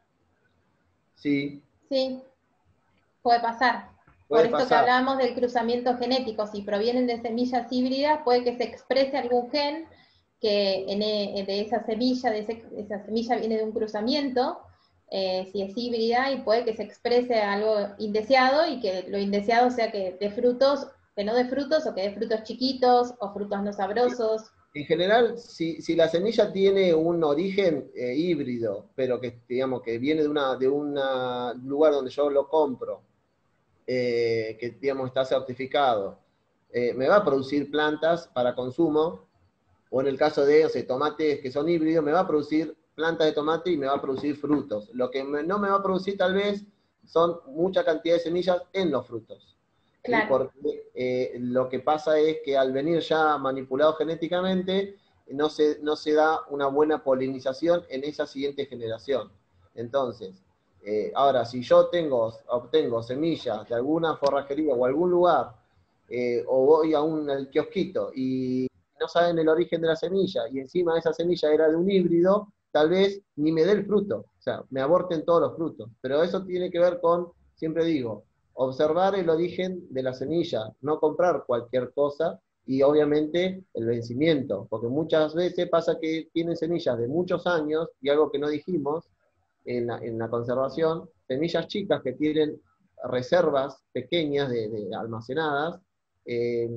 Sí. Sí, puede pasar. Puede Por esto pasar. que hablábamos del cruzamiento genético, si provienen de semillas híbridas, puede que se exprese algún gen que en, de esa semilla, de ese, esa semilla viene de un cruzamiento, eh, si es híbrida, y puede que se exprese algo indeseado, y que lo indeseado sea que de frutos, que no de frutos, o que de frutos chiquitos, o frutos no sabrosos. En general, si, si la semilla tiene un origen eh, híbrido, pero que, digamos, que viene de una de una lugar donde yo lo compro, eh, que, digamos, está certificado, eh, me va a producir plantas para consumo, o en el caso de, o sea, tomates que son híbridos, me va a producir plantas de tomate y me va a producir frutos. Lo que me, no me va a producir tal vez son mucha cantidad de semillas en los frutos. Claro. ¿Sí? Porque eh, lo que pasa es que al venir ya manipulado genéticamente, no se, no se da una buena polinización en esa siguiente generación. Entonces, eh, ahora, si yo tengo, obtengo semillas de alguna forrajería o algún lugar, eh, o voy a un al kiosquito y no saben el origen de la semilla, y encima esa semilla era de un híbrido, tal vez ni me dé el fruto, o sea, me aborten todos los frutos. Pero eso tiene que ver con, siempre digo, observar el origen de la semilla, no comprar cualquier cosa, y obviamente el vencimiento, porque muchas veces pasa que tienen semillas de muchos años, y algo que no dijimos en la, en la conservación, semillas chicas que tienen reservas pequeñas de, de almacenadas, eh,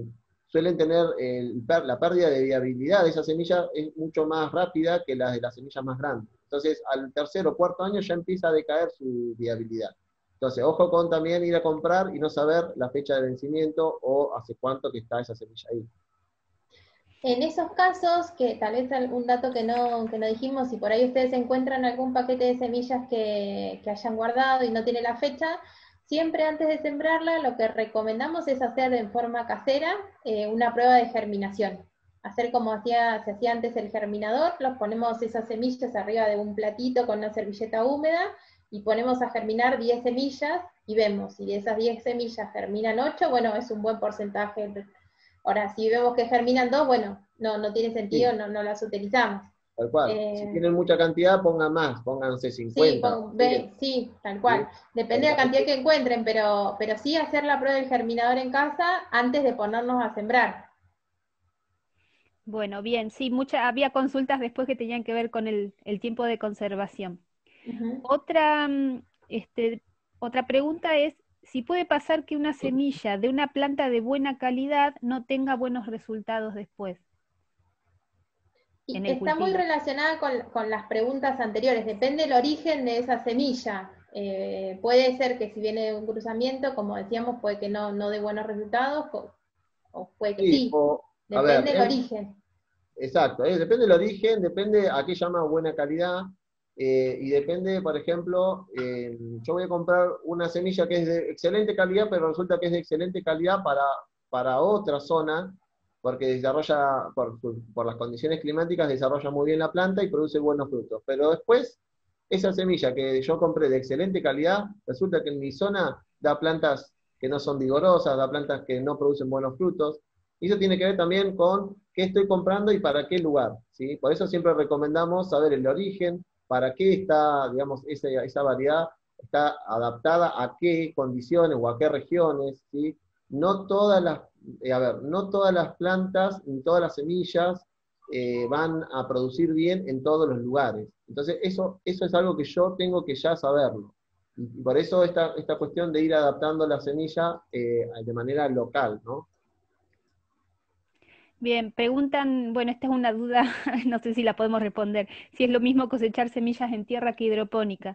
suelen tener el, la pérdida de viabilidad de esa semilla es mucho más rápida que la de las semillas más grandes. Entonces, al tercer o cuarto año ya empieza a decaer su viabilidad. Entonces, ojo con también ir a comprar y no saber la fecha de vencimiento o hace cuánto que está esa semilla ahí. En esos casos, que tal vez algún dato que no, que no dijimos, si por ahí ustedes encuentran algún paquete de semillas que, que hayan guardado y no tiene la fecha, siempre antes de sembrarla lo que recomendamos es hacer en forma casera eh, una prueba de germinación. Hacer como hacía, se hacía antes el germinador, los ponemos esas semillas arriba de un platito con una servilleta húmeda y ponemos a germinar diez semillas y vemos, si de esas diez semillas germinan ocho, bueno, es un buen porcentaje. Ahora, si vemos que germinan dos, bueno, no, no tiene sentido, sí. no, no las utilizamos. Tal cual. Eh, si tienen mucha cantidad, pongan más, pónganse cincuenta. Sí, pon, ve, sí tal cual. Sí. Depende de la cantidad que encuentren, pero, pero sí hacer la prueba del germinador en casa antes de ponernos a sembrar. Bueno, bien, sí, mucha, había consultas después que tenían que ver con el, el tiempo de conservación. Uh-huh. Otra, este, otra pregunta es, si puede pasar que una semilla de una planta de buena calidad no tenga buenos resultados después. Y está cultivo. Muy relacionada con, con las preguntas anteriores, depende del origen de esa semilla. Eh, puede ser que si viene de un cruzamiento, como decíamos, puede que no, no dé buenos resultados, o, o puede que sí, sí. O, depende ver, del eh, origen. Exacto, eh, depende del origen, depende a qué llama buena calidad. Eh, y depende, por ejemplo, eh, yo voy a comprar una semilla que es de excelente calidad, pero resulta que es de excelente calidad para, para otra zona, porque desarrolla, por, por las condiciones climáticas, desarrolla muy bien la planta y produce buenos frutos. Pero después, esa semilla que yo compré de excelente calidad, resulta que en mi zona da plantas que no son vigorosas, da plantas que no producen buenos frutos. Y eso tiene que ver también con qué estoy comprando y para qué lugar, ¿sí? Por eso siempre recomendamos saber el origen, para qué está, digamos, esa, esa variedad está adaptada a qué condiciones o a qué regiones, ¿sí? No todas las, eh, a ver, no todas las plantas ni todas las semillas eh, van a producir bien en todos los lugares. Entonces, eso, eso es algo que yo tengo que ya saberlo. Y, y por eso esta, esta cuestión de ir adaptando la semilla eh, de manera local, ¿no? Bien, preguntan, bueno, esta es una duda, no sé si la podemos responder, si es lo mismo cosechar semillas en tierra que hidropónica.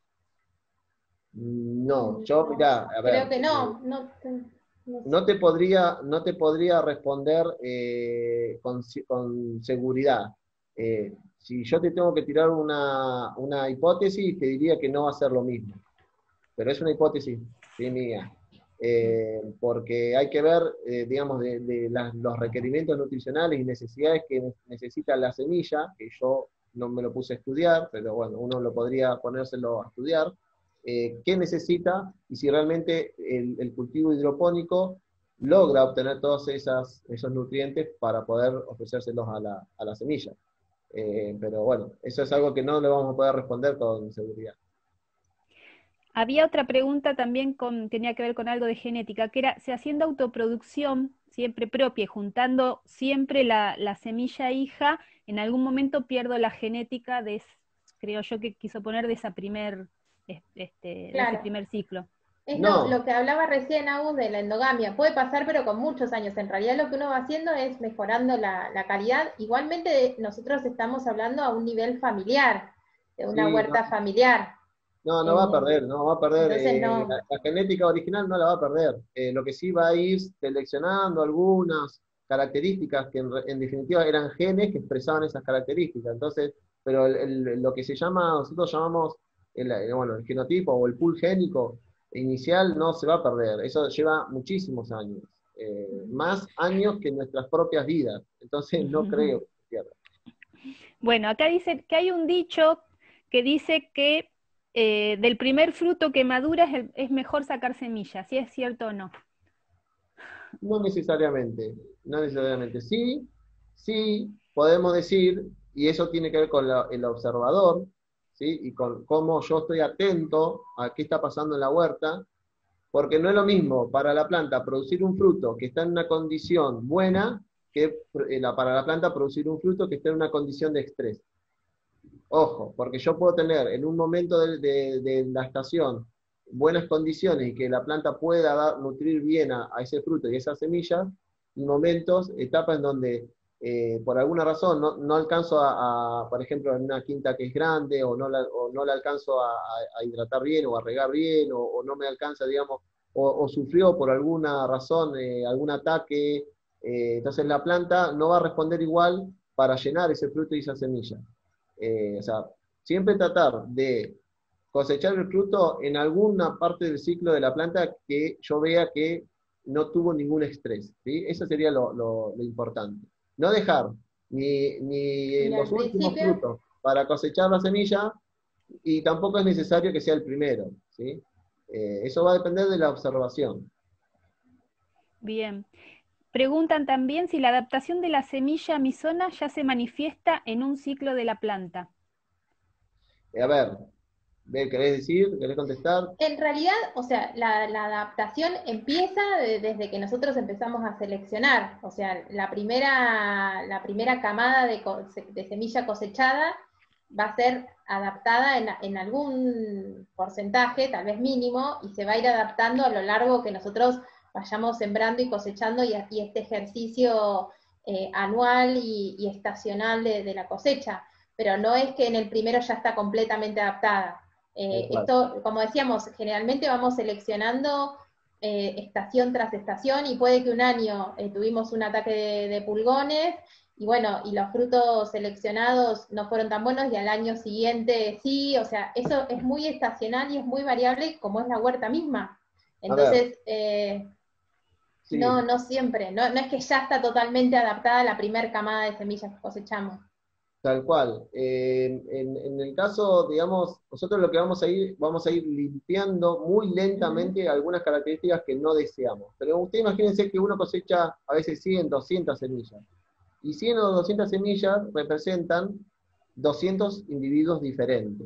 No, yo, mirá, a ver. Creo que no, no, no, no te podría, no te podría responder eh, con, con seguridad. Eh, si yo te tengo que tirar una, una hipótesis, te diría que no va a ser lo mismo. Pero es una hipótesis, sí, mía. Eh, porque hay que ver, eh, digamos, de, de las, los requerimientos nutricionales y necesidades que necesita la semilla, que yo no me lo puse a estudiar, pero bueno, uno lo podría ponérselo a estudiar, eh, qué necesita y si realmente el, el cultivo hidropónico logra obtener todos esas, esos nutrientes para poder ofrecérselos a la, a la semilla. Eh, pero bueno, eso es algo que no le vamos a poder responder con seguridad. Había otra pregunta también con, tenía que ver con algo de genética, que era, si haciendo autoproducción siempre propia, juntando siempre la, la semilla hija, en algún momento pierdo la genética de, creo yo que quiso poner de esa primer, este, claro. de ese primer ciclo. Es no. lo, lo que hablaba recién, Agus, de la endogamia. Puede pasar, pero con muchos años. En realidad lo que uno va haciendo es mejorando la, la calidad. Igualmente nosotros estamos hablando a un nivel familiar, de una sí, huerta no. familiar. No, no va a perder, no va a perder. Eh, no. La, la genética original no la va a perder. Eh, lo que sí va a ir seleccionando algunas características que en, en definitiva eran genes que expresaban esas características. Entonces, pero el, el, lo que se llama, nosotros llamamos el, el, bueno, el genotipo o el pool génico inicial no se va a perder. Eso lleva muchísimos años. Eh, más años que nuestras propias vidas. Entonces no creo que se pierda. Bueno, acá dice que hay un dicho que dice que Eh, del primer fruto que madura es, el, es mejor sacar semillas, ¿si es cierto o no? No necesariamente, no necesariamente. Sí, sí, podemos decir, y eso tiene que ver con la, el observador, ¿sí? Y con cómo yo estoy atento a qué está pasando en la huerta, porque no es lo mismo para la planta producir un fruto que está en una condición buena, que la, para la planta producir un fruto que está en una condición de estrés. Ojo, porque yo puedo tener en un momento de, de, de la estación buenas condiciones y que la planta pueda dar, nutrir bien a, a ese fruto y esa semilla, momentos, etapas en donde eh, por alguna razón no, no alcanzo a, a, por ejemplo, en una quinta que es grande, o no la, o no la alcanzo a, a hidratar bien, o a regar bien, o, o no me alcanza, digamos, o, o sufrió por alguna razón eh, algún ataque, eh, entonces la planta no va a responder igual para llenar ese fruto y esa semilla. Eh, o sea, siempre tratar de cosechar el fruto en alguna parte del ciclo de la planta que yo vea que no tuvo ningún estrés, ¿sí? Eso sería lo, lo, lo importante. No dejar ni, ni los últimos frutos para cosechar la semilla, y tampoco es necesario que sea el primero, ¿sí? Eh, eso va a depender de la observación. Bien. Preguntan también si la adaptación de la semilla a mi zona ya se manifiesta en un ciclo de la planta. Eh, a ver, ¿querés decir? ¿Querés contestar? En realidad, o sea, la, la adaptación empieza de, desde que nosotros empezamos a seleccionar. O sea, la primera, la primera camada de, de semilla cosechada va a ser adaptada en, en algún porcentaje, tal vez mínimo, y se va a ir adaptando a lo largo que nosotros vayamos sembrando y cosechando, y, y este ejercicio eh, anual y, y estacional de, de la cosecha. Pero no es que en el primero ya está completamente adaptada. Eh, esto, como decíamos, generalmente vamos seleccionando eh, estación tras estación, y puede que un año eh, tuvimos un ataque de, de pulgones, y bueno, y los frutos seleccionados no fueron tan buenos, y al año siguiente sí. O sea, eso es muy estacional y es muy variable, como es la huerta misma. Entonces, eh, sí. no, no siempre, no, no es que ya está totalmente adaptada la primer camada de semillas que cosechamos. Tal cual. Eh, en, en el caso, digamos, nosotros lo que vamos a ir, vamos a ir limpiando muy lentamente algunas características que no deseamos. Pero ustedes imagínense que uno cosecha a veces cien, doscientas semillas. Y cien o doscientas semillas representan doscientos individuos diferentes.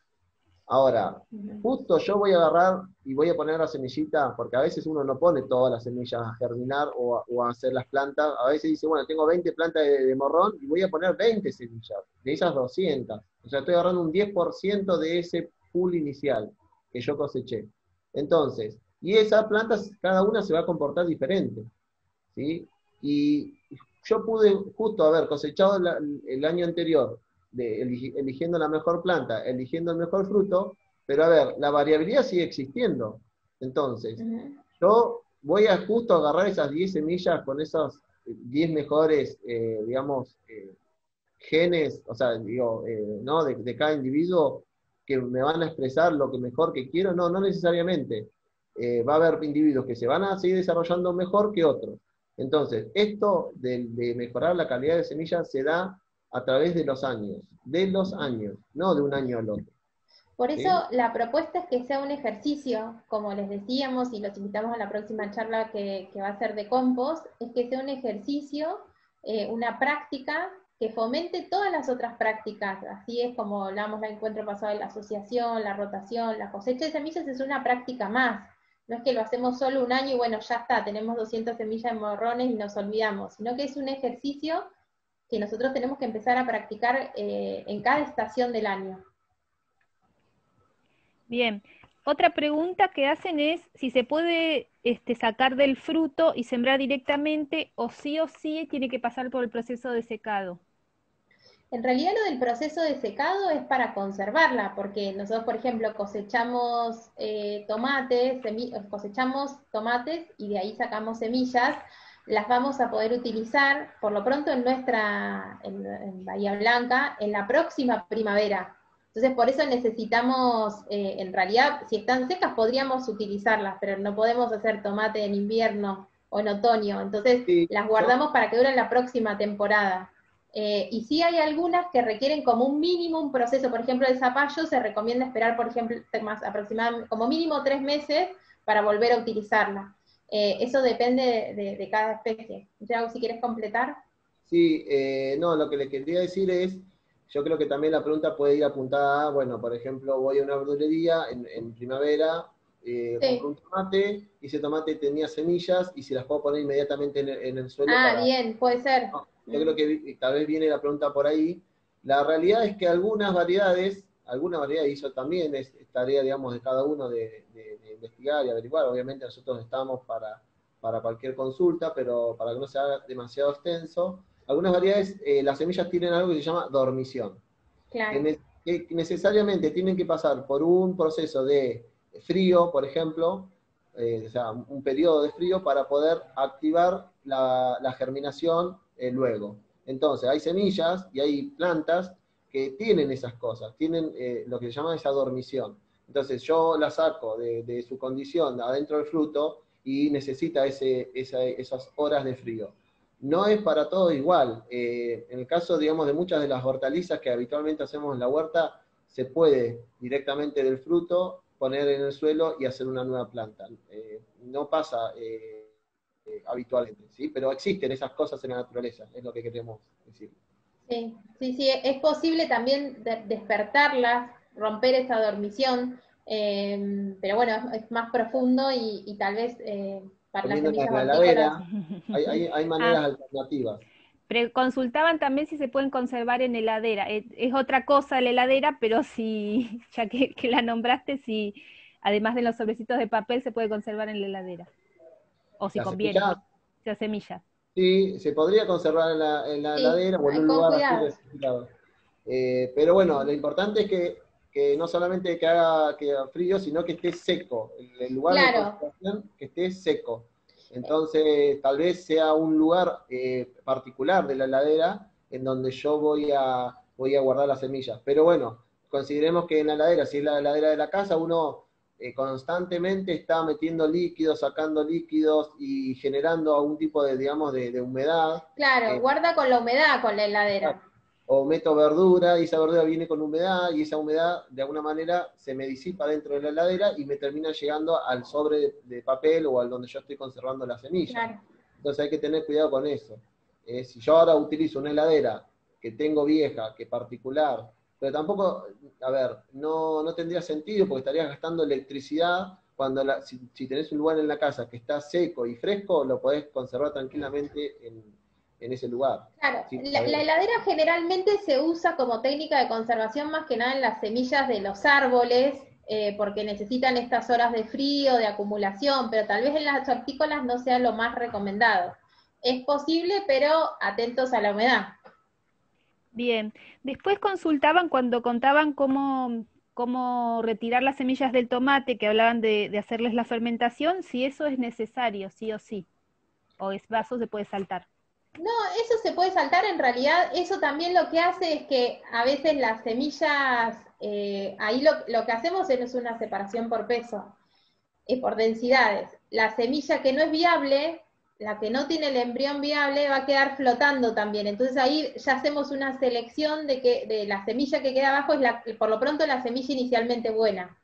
Ahora, justo yo voy a agarrar y voy a poner la semillita, porque a veces uno no pone todas las semillas a germinar o a, o a hacer las plantas. A veces dice, bueno, tengo veinte plantas de, de morrón y voy a poner veinte semillas, de esas doscientas. O sea, estoy agarrando un diez por ciento de ese pool inicial que yo coseché. Entonces, y esas plantas, cada una se va a comportar diferente, ¿sí? Y yo pude justo haber cosechado la, el año anterior, de, eligiendo la mejor planta, eligiendo el mejor fruto, pero a ver, la variabilidad sigue existiendo. Entonces, uh-huh. yo voy a justo agarrar esas diez semillas con esos diez mejores, eh, digamos, eh, genes, o sea, digo, eh, ¿no? De, de cada individuo, que me van a expresar lo que mejor que quiero. No, no necesariamente. Eh, va a haber individuos que se van a seguir desarrollando mejor que otros. Entonces, esto de, de mejorar la calidad de semillas se da a través de los años, de los años, no de un año al otro. Por eso ¿sí? La propuesta es que sea un ejercicio, como les decíamos, y los invitamos a la próxima charla que, que va a ser de compost, es que sea un ejercicio, eh, una práctica que fomente todas las otras prácticas. Así es como hablamos el encuentro pasado de la asociación, la rotación, la cosecha de semillas es una práctica más. No es que lo hacemos solo un año y bueno, ya está, tenemos doscientas semillas de morrones y nos olvidamos, sino que es un ejercicio que nosotros tenemos que empezar a practicar eh, en cada estación del año. Bien, otra pregunta que hacen es si se puede este, sacar del fruto y sembrar directamente, o sí o sí tiene que pasar por el proceso de secado. En realidad lo del proceso de secado es para conservarla, porque nosotros, por ejemplo, cosechamos eh, tomates, cosechamos tomates y de ahí sacamos semillas, las vamos a poder utilizar, por lo pronto en nuestra, en, en Bahía Blanca, en la próxima primavera. Entonces por eso necesitamos, eh, en realidad, si están secas podríamos utilizarlas, pero no podemos hacer tomate en invierno o en otoño, entonces sí, las guardamos ¿no? para que duren la próxima temporada. Eh, y sí hay algunas que requieren como un mínimo un proceso, por ejemplo el zapallo se recomienda esperar, por ejemplo, más aproximadamente, como mínimo tres meses para volver a utilizarla. Eh, eso depende de, de, de cada especie. Yago, si quieres completar. Sí, eh, no, lo que le quería decir es, yo creo que también la pregunta puede ir apuntada a, bueno, por ejemplo, voy a una verdulería en, en primavera, eh, sí. compro un tomate, y ese tomate tenía semillas, y si las puedo poner inmediatamente en el, en el suelo. Ah, para... bien, puede ser. No, yo creo que tal vez viene la pregunta por ahí. La realidad es que algunas variedades, algunas variedades, y eso también es tarea, digamos, de cada uno de, de, de investigar y averiguar. Obviamente nosotros estamos para, para cualquier consulta, pero para que no sea demasiado extenso, algunas variedades, eh, las semillas tienen algo que se llama dormición. Claro. Que, ne que necesariamente tienen que pasar por un proceso de frío, por ejemplo, eh, o sea, un periodo de frío para poder activar la, la germinación eh, luego. Entonces, hay semillas y hay plantas que tienen esas cosas, tienen eh, lo que se llama esa dormición. Entonces, yo la saco de, de su condición adentro del fruto y necesita ese, esa, esas horas de frío. No es para todo igual. Eh, en el caso, digamos, de muchas de las hortalizas que habitualmente hacemos en la huerta, se puede directamente del fruto poner en el suelo y hacer una nueva planta. Eh, no pasa eh, eh, habitualmente, ¿sí? Pero existen esas cosas en la naturaleza, es lo que queremos decir. Sí, sí, sí, es posible también de despertarlas, romper esa dormición, eh, pero bueno, es, es más profundo y, y tal vez eh, para las Poniéndola semillas en la hortícolas. heladera, hay, hay, hay maneras Ah, alternativas. pero consultaban también si se pueden conservar en heladera. Es, es otra cosa la heladera, pero si, ya que, que la nombraste, si además de los sobrecitos de papel se puede conservar en la heladera. O si Las conviene, semillas, sea semilla. sí, se podría conservar en la, en la Sí, heladera o en un con lugar así cuidado. reciclado. Eh, pero bueno, lo importante es que, que no solamente que haga, que haga frío, sino que esté seco. El, el lugar de Claro, conservación que esté seco. Entonces, tal vez sea un lugar eh, particular de la heladera en donde yo voy a, voy a guardar las semillas. Pero bueno, consideremos que en la heladera, si es la heladera de la casa, uno eh, constantemente está metiendo líquidos, sacando líquidos y generando algún tipo de, digamos, de, de humedad. claro, Eh, guarda con la humedad con la heladera. o meto verdura y esa verdura viene con humedad y esa humedad de alguna manera se me disipa dentro de la heladera y me termina llegando al sobre de, de papel o al donde yo estoy conservando la semilla. Claro. Entonces hay que tener cuidado con eso. Eh, si yo ahora utilizo una heladera que tengo vieja, que particular, pero tampoco, a ver, no, no tendría sentido porque estarías gastando electricidad cuando la, si, si tenés un lugar en la casa que está seco y fresco, lo podés conservar tranquilamente en, en ese lugar. Claro, Sí, la, la heladera generalmente se usa como técnica de conservación más que nada en las semillas de los árboles, eh, porque necesitan estas horas de frío, de acumulación, pero tal vez en las hortícolas no sea lo más recomendado. Es posible, pero atentos a la humedad. Bien. Después consultaban cuando contaban cómo, cómo retirar las semillas del tomate, que hablaban de, de hacerles la fermentación, si eso es necesario, sí o sí. O es vaso, se puede saltar. No, eso se puede saltar, en realidad eso también lo que hace es que a veces las semillas, eh, ahí lo, lo que hacemos es una separación por peso, eh, por densidades. La semilla que no es viable, la que no tiene el embrión viable, va a quedar flotando también. Entonces ahí ya hacemos una selección de que de la semilla que queda abajo es la, por lo pronto la semilla inicialmente buena.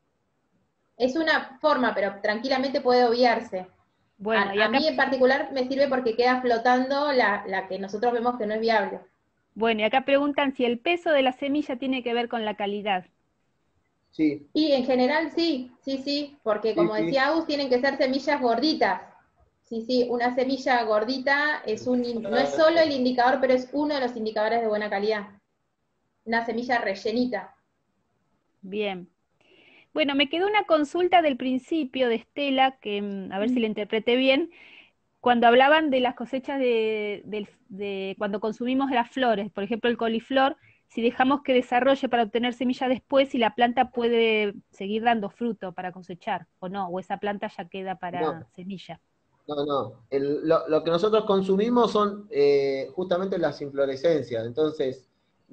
Es una forma, pero tranquilamente puede obviarse. Bueno, A, y a acá, mí en particular me sirve porque queda flotando la, la que nosotros vemos que no es viable. bueno, y acá preguntan si el peso de la semilla tiene que ver con la calidad. Sí, Y en general sí, sí, sí, porque sí, como sí. decía Agus, tienen que ser semillas gorditas. Sí, sí, una semilla gordita es un, in- no es solo el indicador, pero es uno de los indicadores de buena calidad. Una semilla rellenita. Bien. Bueno, me quedó una consulta del principio de Estela, que mm, a ver si la interpreté bien, cuando hablaban de las cosechas de, del- de cuando consumimos las flores, por ejemplo el coliflor, si dejamos que desarrolle para obtener semilla después, si la planta puede seguir dando fruto para cosechar, o no, o esa planta ya queda No, para semilla. no, no. El- lo, lo que nosotros consumimos son eh, justamente las inflorescencias. Entonces,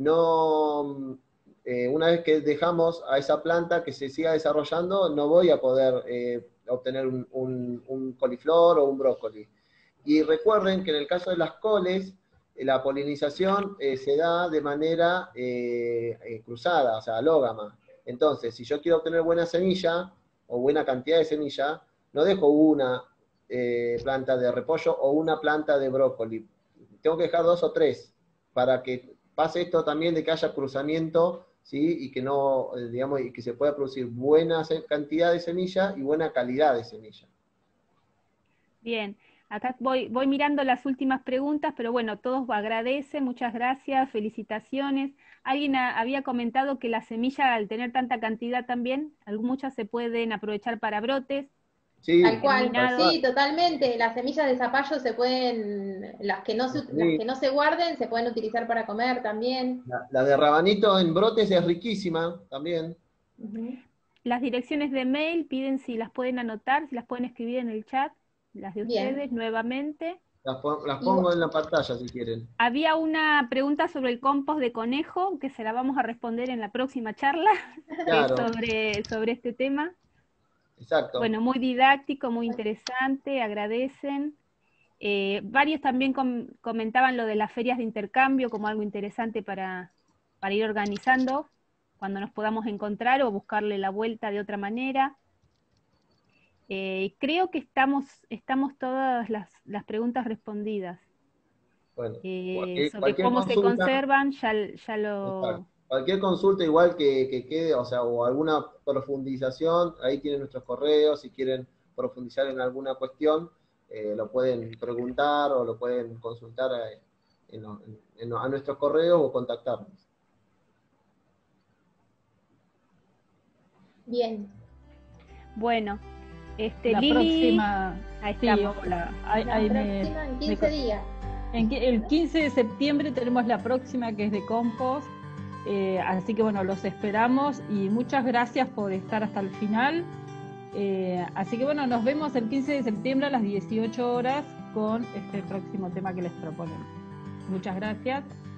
no, eh, una vez que dejamos a esa planta que se siga desarrollando, no voy a poder eh, obtener un, un- un coliflor o un brócoli. Y recuerden que en el caso de las coles, eh, la polinización eh, se da de manera eh, eh, cruzada, o sea, alógama. Entonces, si yo quiero obtener buena semilla o buena cantidad de semilla, no dejo una eh, planta de repollo o una planta de brócoli. Tengo que dejar dos o tres para que pase esto también de que haya cruzamiento, ¿sí? Y que no, eh, digamos, y que se pueda producir buena cantidad de semilla y buena calidad de semilla. Bien, acá voy, voy mirando las últimas preguntas, pero bueno, todos agradecen, muchas gracias, felicitaciones. Alguien ha- había comentado que la semilla, al tener tanta cantidad también, algu- muchas se pueden aprovechar para brotes. Sí, Tal cual, Terminado. sí, totalmente. Las semillas de zapallo se pueden, las que no se, Sí. las que no se guarden, se pueden utilizar para comer también. La, la de rabanito en brotes es riquísima también. Ujú. Las direcciones de mail piden si las pueden anotar, si las pueden escribir en el chat, las de Bien. ustedes nuevamente. Las, pon- las Y pongo bu- en la pantalla si quieren. Había una pregunta sobre el compost de conejo, que se la vamos a responder en la próxima charla, que es Claro, sobre, sobre este tema. exacto. Bueno, muy didáctico, muy interesante, agradecen. Eh, varios también com- comentaban lo de las ferias de intercambio como algo interesante para, para ir organizando cuando nos podamos encontrar o buscarle la vuelta de otra manera. Eh, creo que estamos, estamos todas las, las preguntas respondidas. Bueno, Eh, cualquier, sobre cualquier cómo se consulta, conservan, ya, ya exacto. lo... Cualquier consulta igual que, que quede, o sea, o alguna profundización, ahí tienen nuestros correos, si quieren profundizar en alguna cuestión, eh, lo pueden preguntar o lo pueden consultar eh, en lo- en- en- a nuestros correos o contactarnos. Bien. Bueno, este, La Lili, próxima, ahí sí, estamos. hola. Ahí, La ahí me- próxima en me quince co- días. en qui- el quince de septiembre tenemos la próxima que es de compost, eh, así que bueno, los esperamos y muchas gracias por estar hasta el final. Eh, así que bueno, nos vemos el quince de septiembre a las dieciocho horas con este próximo tema que les proponemos. Muchas gracias.